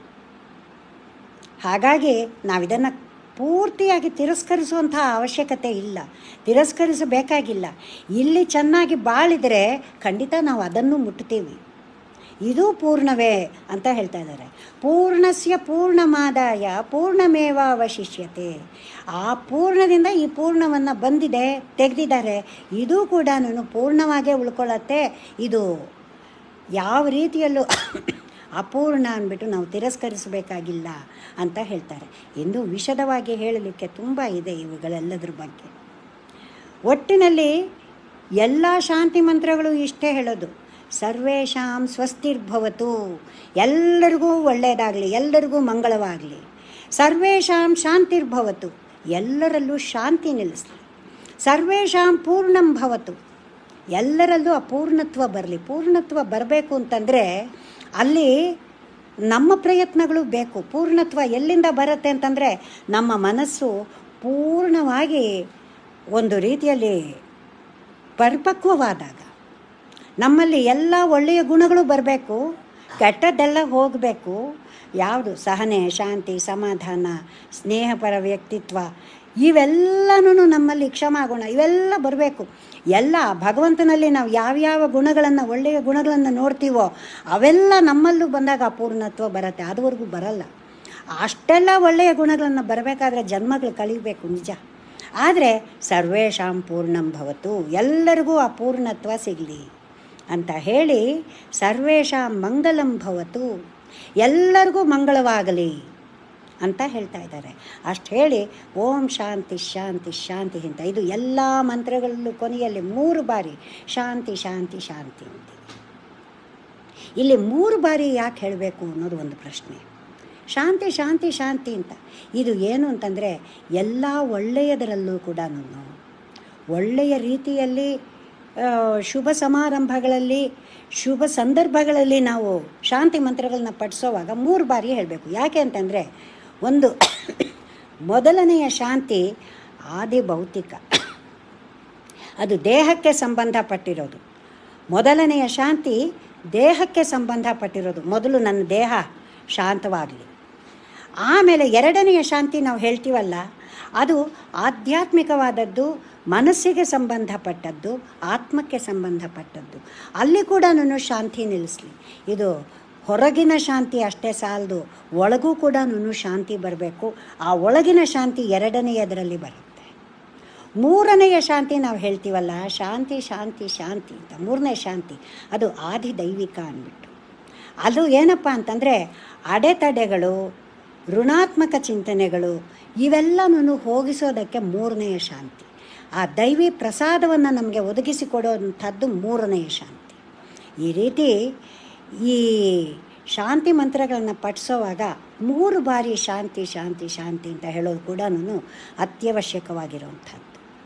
ಹಾಗಾಗಿ ನಾವಿದನ್ನು ಪೂರ್ತಿಯಾಗಿ ತಿರಸ್ಕರಿಸುವಂಥ ಅವಶ್ಯಕತೆ ಇಲ್ಲ, ತಿರಸ್ಕರಿಸಬೇಕಾಗಿಲ್ಲ. ಇಲ್ಲಿ ಚೆನ್ನಾಗಿ ಬಾಳಿದರೆ ಖಂಡಿತ ನಾವು ಅದನ್ನು ಮುಟ್ತೀವಿ. ಇದು ಪೂರ್ಣವೇ ಅಂತ ಹೇಳ್ತಾ ಇದ್ದಾರೆ. ಪೂರ್ಣಸ್ಯ ಪೂರ್ಣಮಾದಾಯ ಪೂರ್ಣಮೇವಾವಶಿಷ್ಯತೆ. ಆ ಪೂರ್ಣದಿಂದ ಈ ಪೂರ್ಣವನ್ನು ಬಂದಿದೆ, ತೆಗೆದಿದ್ದಾರೆ. ಇದು ಕೂಡ ಪೂರ್ಣವಾಗೇ ಉಳ್ಕೊಳ್ಳತ್ತೆ. ಇದು ಯಾವ ರೀತಿಯಲ್ಲೂ ಅಪೂರ್ಣ ಅಂದ್ಬಿಟ್ಟು ನಾವು ತಿರಸ್ಕರಿಸಬೇಕಾಗಿಲ್ಲ ಅಂತ ಹೇಳ್ತಾರೆ. ಇನ್ನೂ ವಿಶದವಾಗಿ ಹೇಳಲಿಕ್ಕೆ ತುಂಬ ಇದೆ ಇವುಗಳೆಲ್ಲದ್ರ ಬಗ್ಗೆ. ಒಟ್ಟಿನಲ್ಲಿ ಎಲ್ಲ ಶಾಂತಿ ಮಂತ್ರಗಳು ಇಷ್ಟೇ ಹೇಳೋದು, ಸರ್ವೇಷಾಂ ಸ್ವಸ್ತಿರ್ಭವತು, ಎಲ್ಲರಿಗೂ ಒಳ್ಳೆಯದಾಗಲಿ, ಎಲ್ಲರಿಗೂ ಮಂಗಳವಾಗಲಿ. ಸರ್ವೇಷಾಂ ಶಾಂತಿರ್ಭವತು, ಎಲ್ಲರಲ್ಲೂ ಶಾಂತಿ ನಿಲ್ಲಿಸಲಿ. ಸರ್ವೇಷಾಂ ಪೂರ್ಣಂ ಭವತು, ಎಲ್ಲರಲ್ಲೂ ಅಪೂರ್ಣತ್ವ ಬರಲಿ. ಪೂರ್ಣತ್ವ ಬರಬೇಕು ಅಂತಂದರೆ ಅಲ್ಲಿ ನಮ್ಮ ಪ್ರಯತ್ನಗಳು ಬೇಕು. ಪೂರ್ಣತ್ವ ಎಲ್ಲಿಂದ ಬರುತ್ತೆ ಅಂತಂದರೆ ನಮ್ಮ ಮನಸ್ಸು ಪೂರ್ಣವಾಗಿ ಒಂದು ರೀತಿಯಲ್ಲಿ ಪರಿಪಕ್ವವಾದಾಗ ನಮ್ಮಲ್ಲಿ ಎಲ್ಲ ಒಳ್ಳೆಯ ಗುಣಗಳು ಬರಬೇಕು, ಕೆಟ್ಟದ್ದೆಲ್ಲ ಹೋಗಬೇಕು. ಯಾವುದು ಸಹನೆ, ಶಾಂತಿ, ಸಮಾಧಾನ, ಸ್ನೇಹಪರ ವ್ಯಕ್ತಿತ್ವ, ಇವೆಲ್ಲನೂ ನಮ್ಮಲ್ಲಿ ಕ್ಷಮಾಗುಣ ಇವೆಲ್ಲ ಬರಬೇಕು. ಎಲ್ಲ ಭಗವಂತನಲ್ಲಿ ನಾವು ಯಾವ್ಯಾವ ಗುಣಗಳನ್ನು, ಒಳ್ಳೆಯ ಗುಣಗಳನ್ನು ನೋಡ್ತೀವೋ ಅವೆಲ್ಲ ನಮ್ಮಲ್ಲೂ ಬಂದಾಗ ಅಪೂರ್ಣತ್ವ ಬರುತ್ತೆ. ಅದುವರೆಗೂ ಬರಲ್ಲ. ಅಷ್ಟೆಲ್ಲ ಒಳ್ಳೆಯ ಗುಣಗಳನ್ನು ಬರಬೇಕಾದ್ರೆ ಜನ್ಮಗಳು ಕಳೀಬೇಕು ನಿಜ. ಆದರೆ ಸರ್ವೇಷಾಂ ಪೂರ್ಣಂ ಭವತು, ಎಲ್ಲರಿಗೂ ಅಪೂರ್ಣತ್ವ ಸಿಗಲಿ ಅಂತ ಹೇಳಿ ಸರ್ವೇಷಾಂ ಮಂಗಲಂ ಭವತು, ಎಲ್ಲರಿಗೂ ಮಂಗಳವಾಗಲಿ ಅಂತ ಹೇಳ್ತಾ ಇದ್ದಾರೆ. ಅಷ್ಟು ಹೇಳಿ ಓಂ ಶಾಂತಿ ಶಾಂತಿ ಶಾಂತಿ ಅಂತ ಇದು ಎಲ್ಲ ಮಂತ್ರಗಳಲ್ಲೂ ಕೊನೆಯಲ್ಲಿ 3 ಬಾರಿ ಶಾಂತಿ ಶಾಂತಿ ಶಾಂತಿ ಅಂತ. ಇಲ್ಲಿ 3 ಬಾರಿ ಯಾಕೆ ಹೇಳಬೇಕು ಅನ್ನೋದು ಒಂದು ಪ್ರಶ್ನೆ. ಶಾಂತಿ ಶಾಂತಿ ಶಾಂತಿ ಅಂತ ಇದು ಏನು ಅಂತಂದರೆ ಎಲ್ಲ ಒಳ್ಳೆಯದರಲ್ಲೂ ಕೂಡ ಒಳ್ಳೆಯ ರೀತಿಯಲ್ಲಿ ಶುಭ ಸಮಾರಂಭಗಳಲ್ಲಿ, ಶುಭ ಸಂದರ್ಭಗಳಲ್ಲಿ ನಾವು ಶಾಂತಿ ಮಂತ್ರಗಳನ್ನ ಪಠಿಸೋವಾಗ 3 ಬಾರಿ ಹೇಳಬೇಕು. ಯಾಕೆ ಅಂತಂದರೆ ಒಂದು ಮೊದಲನೆಯ ಶಾಂತಿ ಆದಿ ಭೌತಿಕ, ಅದು ದೇಹಕ್ಕೆ ಸಂಬಂಧಪಟ್ಟಿರೋದು. ಮೊದಲನೆಯ ಶಾಂತಿ ದೇಹಕ್ಕೆ ಸಂಬಂಧಪಟ್ಟಿರೋದು. ಮೊದಲು ನನ್ನ ದೇಹ ಶಾಂತವಾಗಲಿ. ಆಮೇಲೆ ಎರಡನೆಯ ಶಾಂತಿ ನಾವು ಹೇಳ್ತೀವಲ್ಲ, ಅದು ಆಧ್ಯಾತ್ಮಿಕವಾದದ್ದು, ಮನಸ್ಸಿಗೆ ಸಂಬಂಧಪಟ್ಟದ್ದು, ಆತ್ಮಕ್ಕೆ ಸಂಬಂಧಪಟ್ಟದ್ದು. ಅಲ್ಲಿ ಕೂಡ ನಾನು ಶಾಂತಿ ನಿಲ್ಲಿಸಲಿ. ಇದು ಹೊರಗಿನ ಶಾಂತಿ ಅಷ್ಟೇ ಸಾಲದು, ಒಳಗೂ ಕೂಡ ಶಾಂತಿ ಬರಬೇಕು. ಆ ಒಳಗಿನ ಶಾಂತಿ ಎರಡನೆಯದರಲ್ಲಿ ಬರುತ್ತೆ. ಮೂರನೆಯ ಶಾಂತಿ ನಾವು ಹೇಳ್ತೀವಲ್ಲ, ಶಾಂತಿ ಶಾಂತಿ ಶಾಂತಿ ಅಂತ, ಮೂರನೇ ಶಾಂತಿ ಅದು ಆದಿದೈವಿಕ ಅಂದ್ಬಿಟ್ಟು. ಅದು ಏನಪ್ಪ ಅಂತಂದರೆ ಅಡೆತಡೆಗಳು, ಋಣಾತ್ಮಕ ಚಿಂತನೆಗಳು ಇವೆಲ್ಲನೂ ಹೋಗಿಸೋದಕ್ಕೆ ಮೂರನೆಯ ಶಾಂತಿ. ಆ ದೈವಿ ಪ್ರಸಾದವನ್ನು ನಮಗೆ ಒದಗಿಸಿಕೊಡೋವಂಥದ್ದು ಮೂರನೆಯ ಶಾಂತಿ. ಈ ರೀತಿ ಈ ಶಾಂತಿ ಮಂತ್ರಗಳನ್ನು ಪಠಿಸೋವಾಗ 3 ಬಾರಿ ಶಾಂತಿ ಶಾಂತಿ ಶಾಂತಿ ಅಂತ ಹೇಳೋದು ಕೂಡ ಅತ್ಯವಶ್ಯಕವಾಗಿರುವಂಥದ್ದು.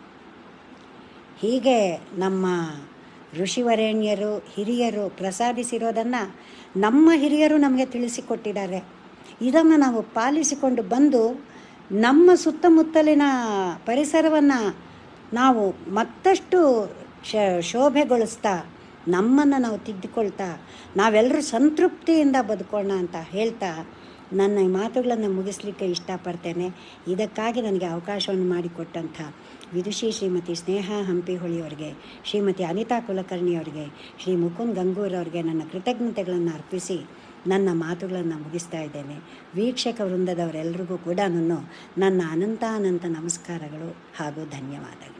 ಹೀಗೆ ನಮ್ಮ ಋಷಿವರೇಣ್ಯರು, ಹಿರಿಯರು ಪ್ರಸಾದಿಸಿರೋದನ್ನು ನಮ್ಮ ಹಿರಿಯರು ನಮಗೆ ತಿಳಿಸಿಕೊಟ್ಟಿದ್ದಾರೆ. ಇದನ್ನು ನಾವು ಪಾಲಿಸಿಕೊಂಡು ಬಂದು ನಮ್ಮ ಸುತ್ತಮುತ್ತಲಿನ ಪರಿಸರವನ್ನು ನಾವು ಮತ್ತಷ್ಟು ಶೋಭೆಗೊಳಿಸ್ತಾ, ನಮ್ಮನ್ನು ನಾವು ತಿದ್ದುಕೊಳ್ತಾ, ನಾವೆಲ್ಲರೂ ಸಂತೃಪ್ತಿಯಿಂದ ಬದುಕೋಣ ಅಂತ ಹೇಳ್ತಾ ನನ್ನ ಈ ಮಾತುಗಳನ್ನು ಮುಗಿಸ್ಲಿಕ್ಕೆ ಇಷ್ಟಪಡ್ತೇನೆ. ಇದಕ್ಕಾಗಿ ನನಗೆ ಅವಕಾಶವನ್ನು ಮಾಡಿಕೊಟ್ಟಂಥ ವಿದುಷಿ ಶ್ರೀಮತಿ ಸ್ನೇಹಾ ಹಂಪಿಹೊಳಿಯವರಿಗೆ, ಶ್ರೀಮತಿ ಅನಿತಾ ಕುಲಕರ್ಣಿಯವರಿಗೆ, ಶ್ರೀ ಮುಕುಂದ್ ಗಂಗೂರವರಿಗೆ ನನ್ನ ಕೃತಜ್ಞತೆಗಳನ್ನು ಅರ್ಪಿಸಿ ನನ್ನ ಮಾತುಗಳನ್ನು ಮುಗಿಸ್ತಾ ಇದ್ದೇನೆ. ವೀಕ್ಷಕ ವೃಂದದವರೆಲ್ಲರಿಗೂ ಕೂಡ ನನ್ನ ಅನಂತ ನಮಸ್ಕಾರಗಳು ಹಾಗೂ ಧನ್ಯವಾದಗಳು.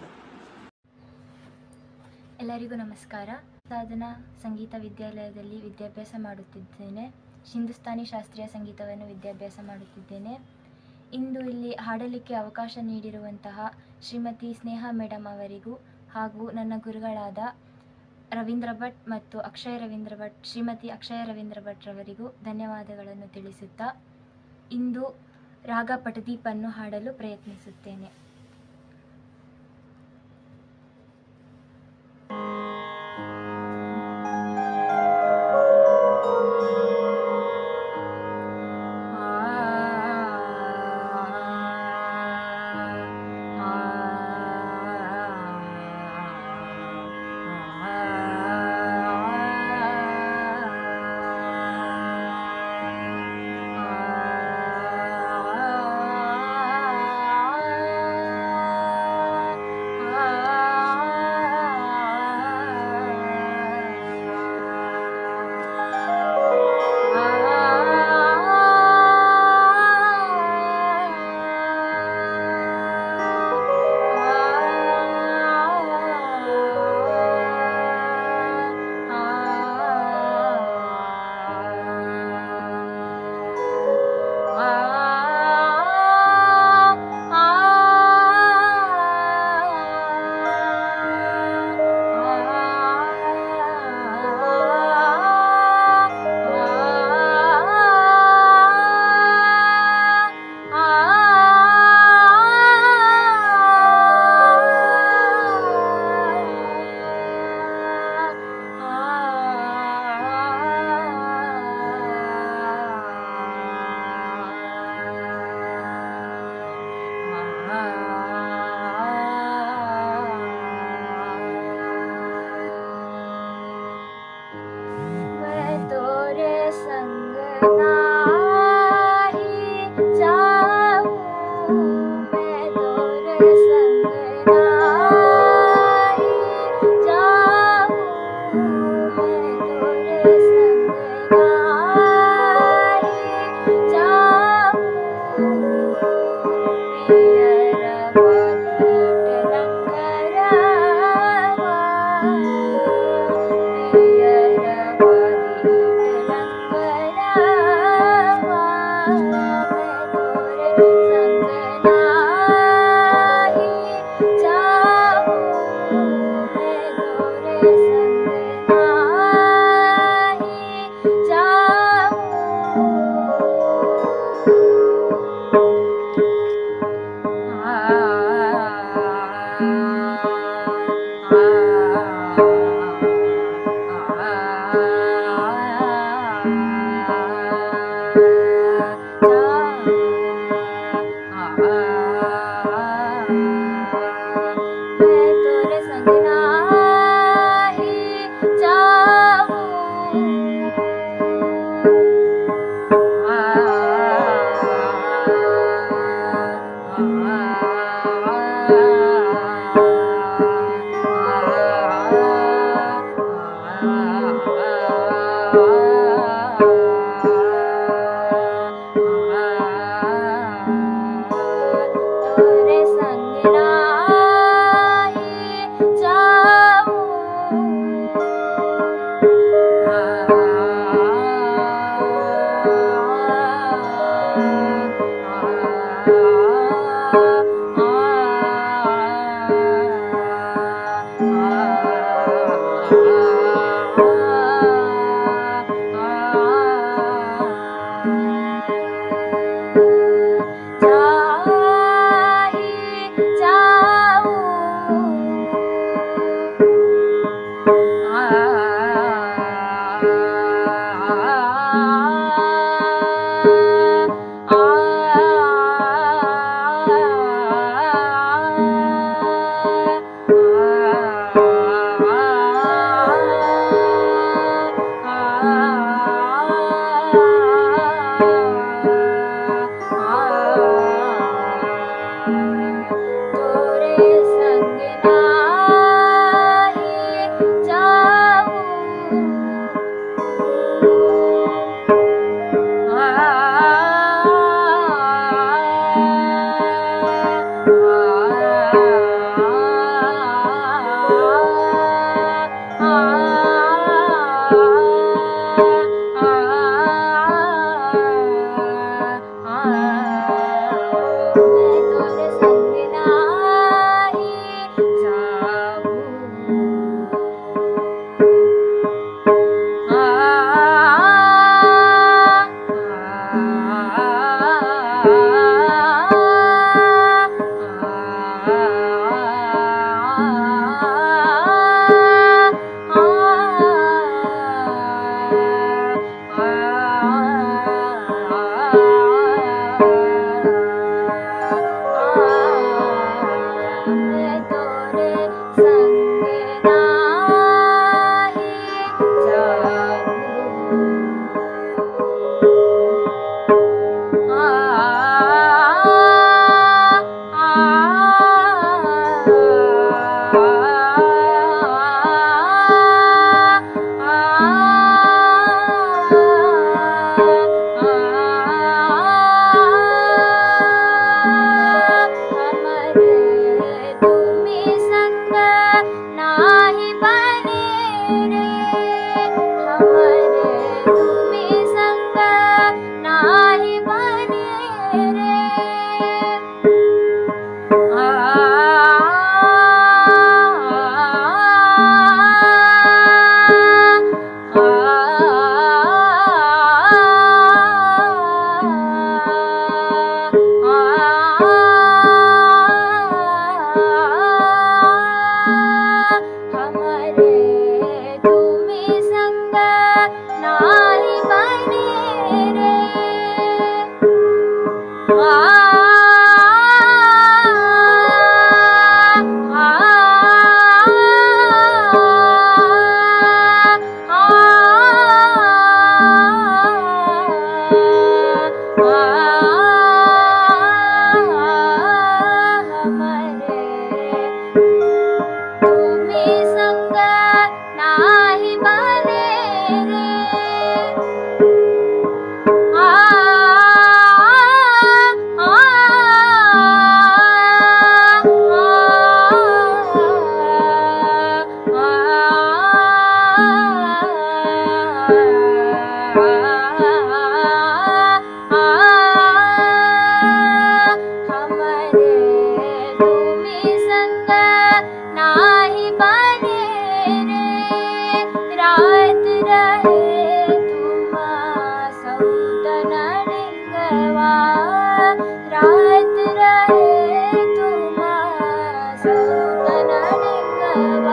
ಎಲ್ಲರಿಗೂ ನಮಸ್ಕಾರ. ಸಾಧನಾ ಸಂಗೀತ ವಿದ್ಯಾಲಯದಲ್ಲಿ ವಿದ್ಯಾಭ್ಯಾಸ ಮಾಡುತ್ತಿದ್ದೇನೆ. ಹಿಂದೂಸ್ತಾನಿ ಶಾಸ್ತ್ರೀಯ ಸಂಗೀತವನ್ನು ವಿದ್ಯಾಭ್ಯಾಸ ಮಾಡುತ್ತಿದ್ದೇನೆ. ಇಂದು ಇಲ್ಲಿ ಹಾಡಲಿಕ್ಕೆ ಅವಕಾಶ ನೀಡಿರುವಂತಹ ಶ್ರೀಮತಿ ಸ್ನೇಹಾ ಮೇಡಮ್ ಅವರಿಗೂ ಹಾಗೂ ನನ್ನ ಗುರುಗಳಾದ ರವೀಂದ್ರ ಭಟ್ ಮತ್ತು ಅಕ್ಷಯ ರವೀಂದ್ರ ಭಟ್, ಶ್ರೀಮತಿ ಅಕ್ಷಯ ರವೀಂದ್ರ ಭಟ್ ರವರಿಗೂ ಧನ್ಯವಾದಗಳನ್ನು ತಿಳಿಸುತ್ತಾ ಇಂದು ರಾಗ ಪಟದೀಪನ್ನು ಹಾಡಲು ಪ್ರಯತ್ನಿಸುತ್ತೇನೆ.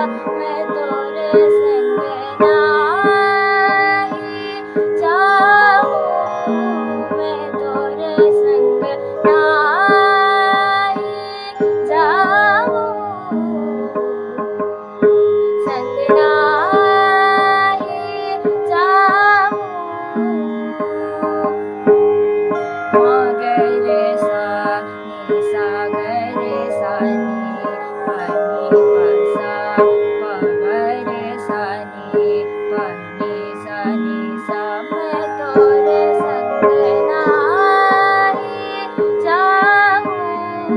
मैं तोरे संग नाही जाऊं, मैं तोरे संग नाही जाऊं, संग नाही जाऊं। मगरे सा नि सा गरे सा नि पनि पसा पगरे सा नि पनि सा नि सा मैं तोरे संग नाही जाऊं।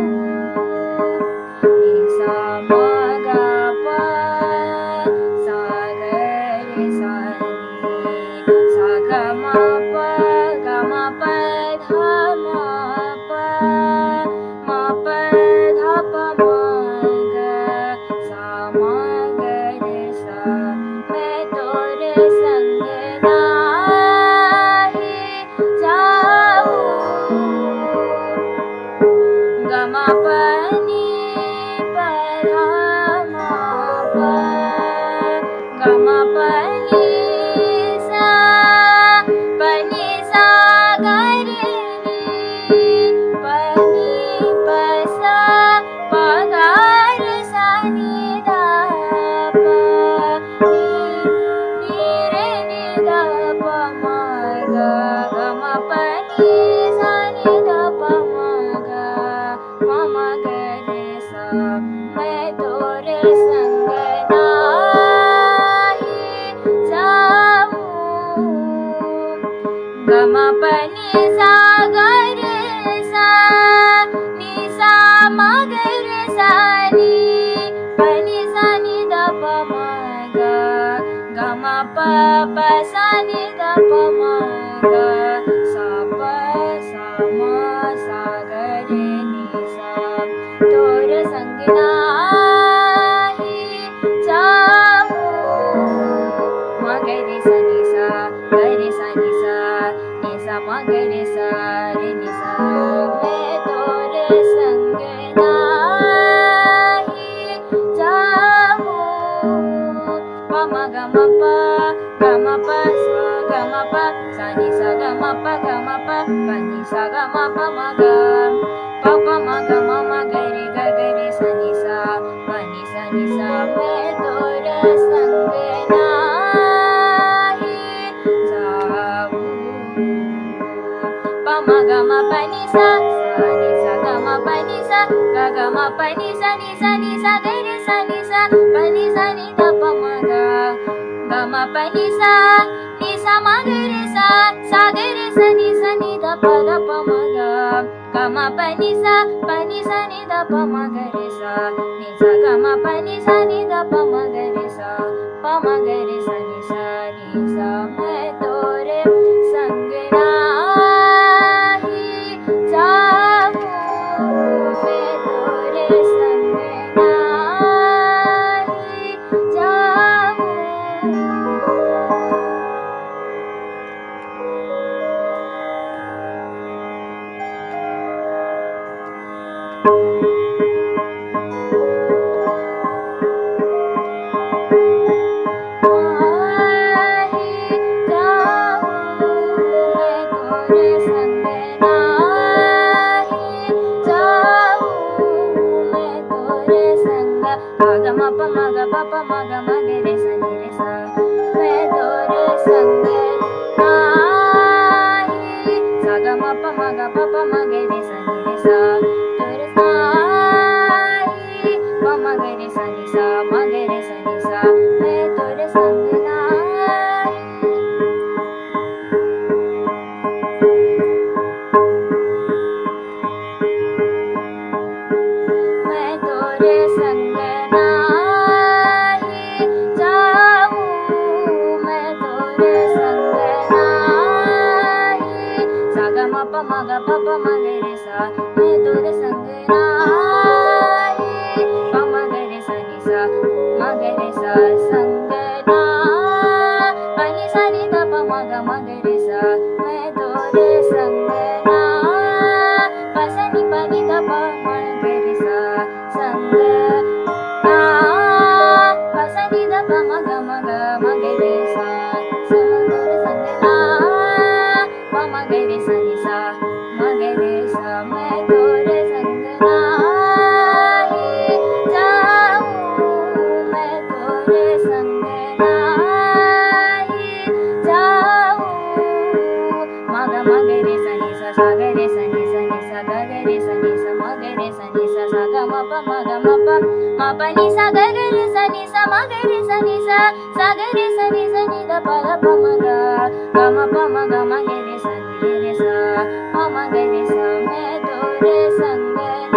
नि सा मगा पा सा गरे सा नि सा ग म प ग म प ध म प म प ध प म ग सा म ग रे सा मैं तोरे संग नाही जाऊं। ग म प नि प ध म प ग म प नि सा प नि सा ग रे नि प नि प सा प ग रे सा नि ध प नि नि रे नि ध प म ग ग म प नि सा नि ध प म ग प म ग रे सा मैं तोरे संग नाही जाऊं। ग म प नि सा ग रे सा नि सा म ग रे सा नि प नि सा नि ध प म ग ग म प प सा नि ध प म ग सा प सा म सा ग रे नि सा तोरे संग नाही जाऊं। म ग रे सा नि सा ग रे सा नि सा म ग रे सा रे नि सा मैं तोरे संग नाही जाऊं। प म ग म प सा ग म प सा नि सा ग म प ग म प प नि सा ग म प म ग प प म ग म म ग रे ग ग रे सा नि सा प नि सा नि सा मैं तोरे संग नाही जाऊं। प म ग म प नि सा नि सा ग म प नि सा ग ग म प नि सा नि सा ग रे सा नि सा प नि सा नि ध प म ग ग म प नि सा म ग रे सा सा ग रे सा नि ध प म ग ग म प नि सा नि ध प म ग रे सा नि सा ग म प नि सा नि ध प म ग रे सा प म ग रे सा नि सा मैं तोरे संग नाही जाऊं। मैं तोरे संग नाही जाऊं। ಮ ಗ ಮ ಗ ಮ ಗ ರೆ ಸಾ ಸ ಗ ರೆ ಸಂಗ ನಾ ಪ ಮ ಗ ರೆ ಸ ನಿ ಸ ಮ ಗ ರೆ ಸ मैं तोरे संग नाही जाऊं मैं तोरे संग नाही जाऊं म ग रे स नि स सा ग रे स नि स ग ग रे स नि स म ग रे स नि स सा ग म प म ग म प नि सा ग ग रे स नि स म ग रे स नि स सा ग रे स नि द प प म ग म प म ग म ग रे स नि रे स प म ग रे स मैं तोरे संग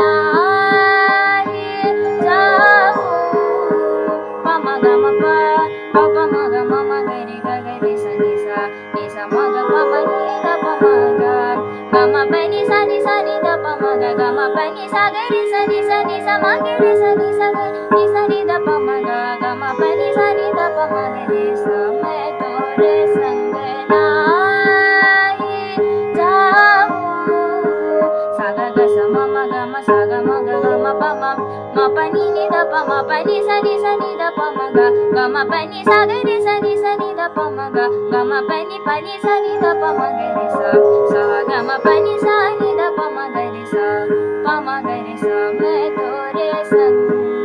नाही जाऊं प म ग म प म ग म ग रे ग ग रे स नि स म ग प म नि द प म ग म प नि सा नि द प म ग म प नि सा ग रे स नि स म ग रे स नि द प म ग म प नि सा नि द प म ग रे स मैं तोरे संग नाही जाऊं सा ग ग स म म ग म सा ग म ग म प म प नि द प म प नि सा द प म ग म प नि सा ग रे स नि द प म ग म प नि सा नि द प म ग रे स ग म प नि सा नि द प म ग रे स प म ग रे स मैं तोरे संग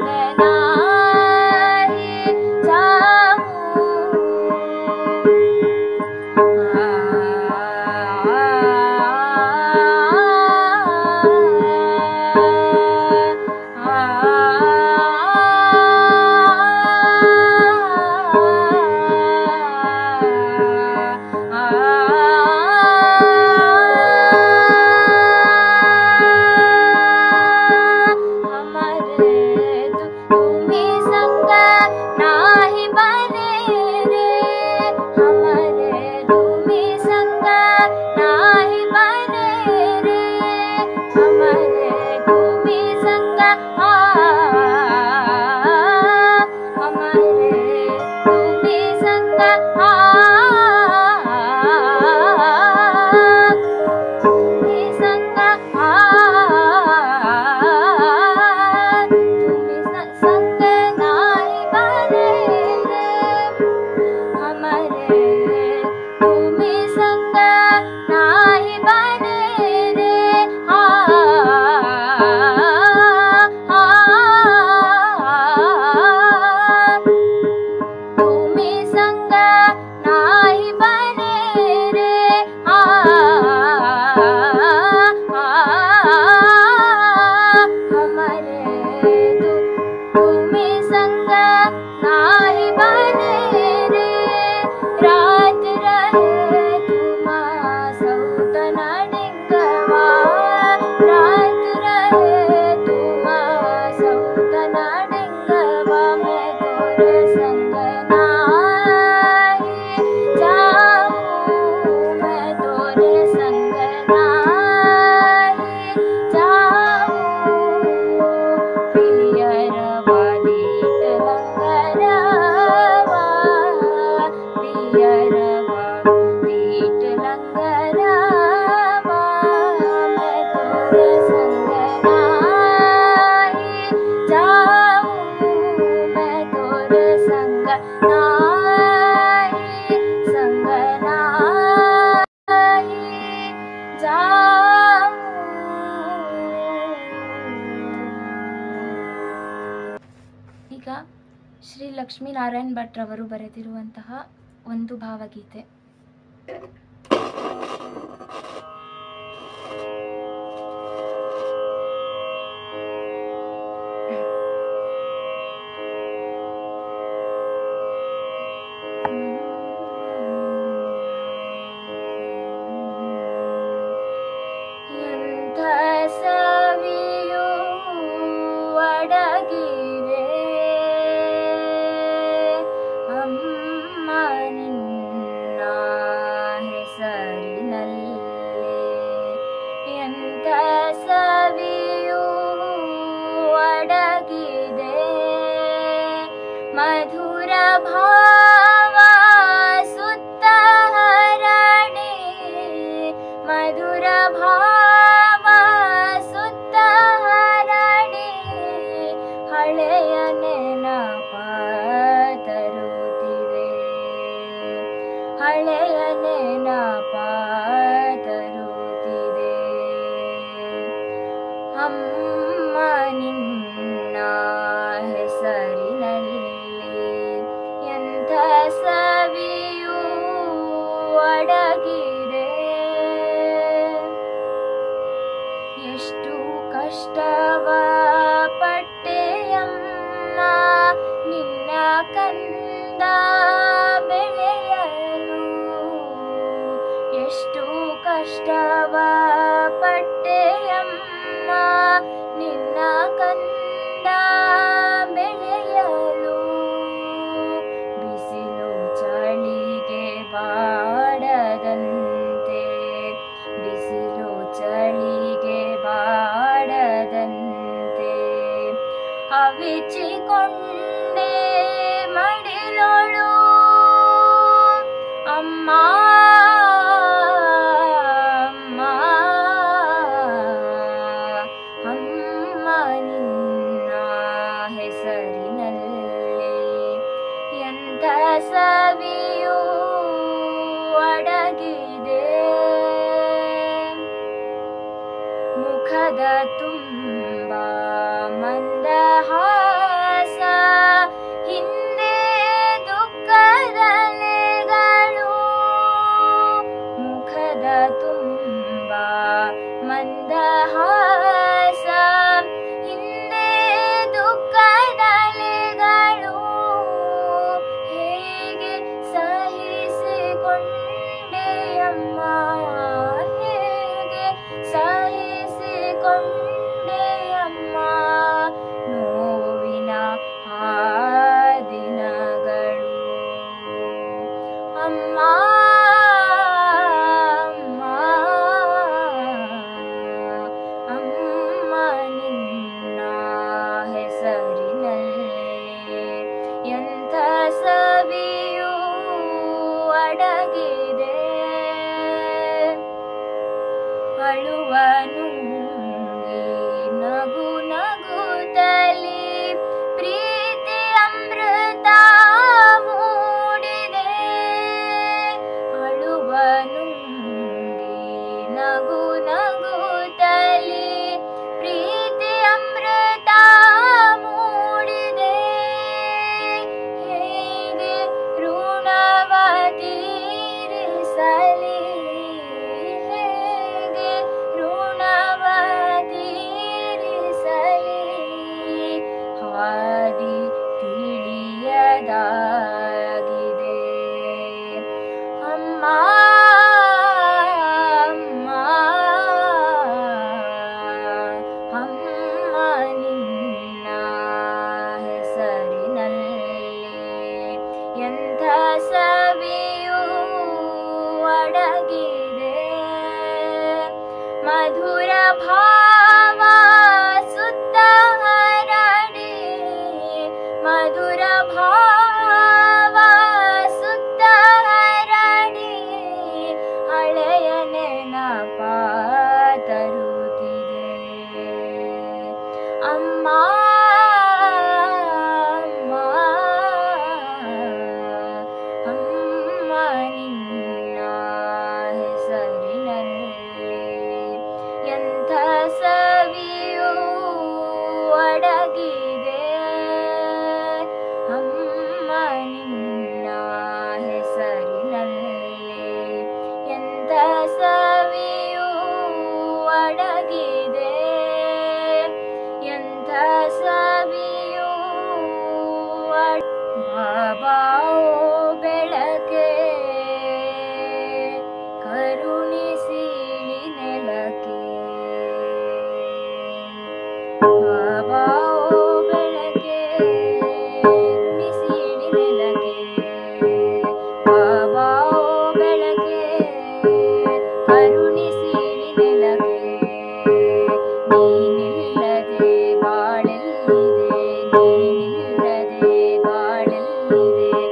नाही जाऊं ಈಗ ಶ್ರೀ ಲಕ್ಷ್ಮೀನಾರಾಯಣ್ ಭಟ್ ರವರು ಬರೆದಿರುವಂತಹ ಒಂದು ಭಾವಗೀತೆ. ಸವಿಯು ಅಡಗಿರೆ ಅಮ್ಮ ನಿನ್ನ ಹೆಸರಿನಲ್ಲಿ ಎಂಥ ಸವಿಯು ಅಡಗಿದೆ ಮಧುರ ಭಾವ ಸುತ್ತ ಹರಡಿ ಮಧುರ ಭಾವ ಸುತ್ತ ಹರಡಿ ಹಳೆಯ ನೆನಪ ತರುತ್ತಿದೆ ಕಂದ ಬೆಳೆಯಲು ಎಷ್ಟು ಕಷ್ಟವ ಪಟ್ಟೆಯಮ್ಮ ನಿನ್ನ ಕಂದ ಬೆಳೆಯಲು. ಬಿಸಿಲು ಚಳಿಗೆ ಬಾಡದಂತೆ, ಬಿಸಿಲು ಚಳಿಗೆ ಬಾಡದಂತೆ ಅವಿಚಿಕೊಂಡೆ ಮಡಿಲೋಳು ಅಮ್ಮ ಅಮ್ಮ ಅಮ್ಮ ನಿನ್ನ ಹೆಸರಿನಲ್ಲಿ ಎಂಥ ಸವಿಯೂ ಅಡಗಿದೆ. ಮುಖದ ತುಂಬ ಮಂದಹಾಸ, ಹಿಂದೆ ದುಃಖದಲೆಗಳು. ಮುಖದ ತುಂಬ ಮಂದಹಾಸ, ಹಿಂದೆ ದುಃಖದಲೆಗಳು. ಹೇಗೆ ಸಹಿಸಿಕೊಂಡೆಯಮ್ಮ, ಹೇಗೆ ಸಹಿಸಿಕೊಂಡೆಯಮ್ಮ ನೋವಿನ ಆ ದಿನಗಳು. ಅಮ್ಮ ಅಮ್ಮ ಅಮ್ಮ ನಿನ್ನ ಹೆಸರಿನಲ್ಲಿ ಎಂಥ ಸವಿಯೂ ಅಡಗಿದೆ. ಅಳುವ ನುಂಗಿ ನಗು ನಗುತ್ತಲಿ ಪ್ರೀತಿ ಅಮೃತ ಮೂಡಿದೆ. ಅಳುವ ನುಂಗಿ ನಗು ನಗುತ್ತಲಿ ಪ್ರೀತಿ ಅಮೃತ ಮೂಡಿದೆ. ಹೇಗೆ ಋಣವ ತೀರಿಸಲಿ, ಹೇಗೆ ಋಣವ ತೀರಿಸಲಿ. ಹಾದಿ ತಿಳಿಯದಾಗಿದೆ ಅಮ್ಮ ಅಮ್ಮ ಅಮ್ಮ ನಿನ್ನ ಹೆಸರಿನಲ್ಲಿ ಎಂಥ ಸವಿಯೂ ಅಡಗಿದೆ. ಮಧುರ ಭಾವ ಸುತ್ತ ಹರಡಿ, ಮಧುರ ಭಾವ ಸುತ್ತ ಹರಡಿ ಹಳೆಯ ನೆನಪ ತರುತ್ತಿದೆ. ಅಮ್ಮ ಅಮ್ಮ ಅಮ್ಮ ನಿನ್ನ ಹೆಸರಿನಲ್ಲಿ ಎಂಥ ಸವಿಯೂ ಅಡಗಿದೆ. ಅಮ್ಮ ನಿನ್ನ ಹೆಸರಿನಲ್ಲಿ ಎಂಥ ಸವಿಯೂ ಅಡಗಿದೆ. ಎಂಥ ಸವಿಯೂ ಬಾಬಾ ಬೆಳಕೆ ಕರುಣಿಸಿಳಿ ನೆಲಕ್ಕೆ. ಬಾಬಾ ಬೆಳಕೆ ಕರುಣಿಸಿಳಿ ನೆಲಕ್ಕೆ. ಬಾಬಾ ಬೆಳಕೆ ಕರುಣಿಸಿಳಿ ನೆಲಕ್ಕೆ. ನೀನಿಲ್ಲದೆ ಬಾಳೆಲ್ಲಿದೆ, ನೀನಿಲ್ಲದೆ ಬಾಳೆಲ್ಲಿದೆ.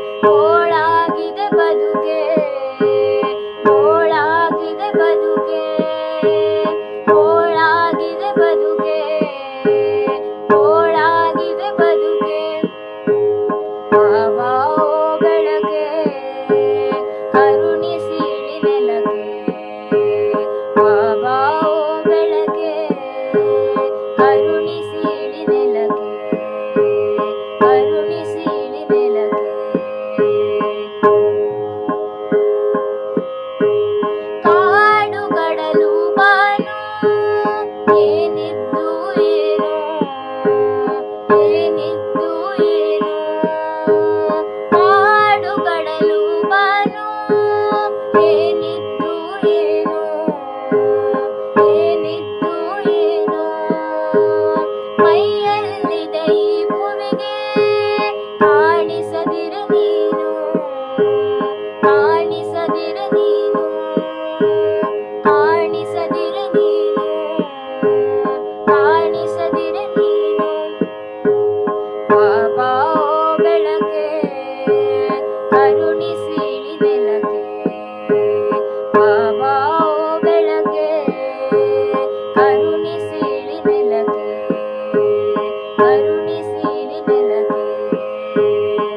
ಪತೆ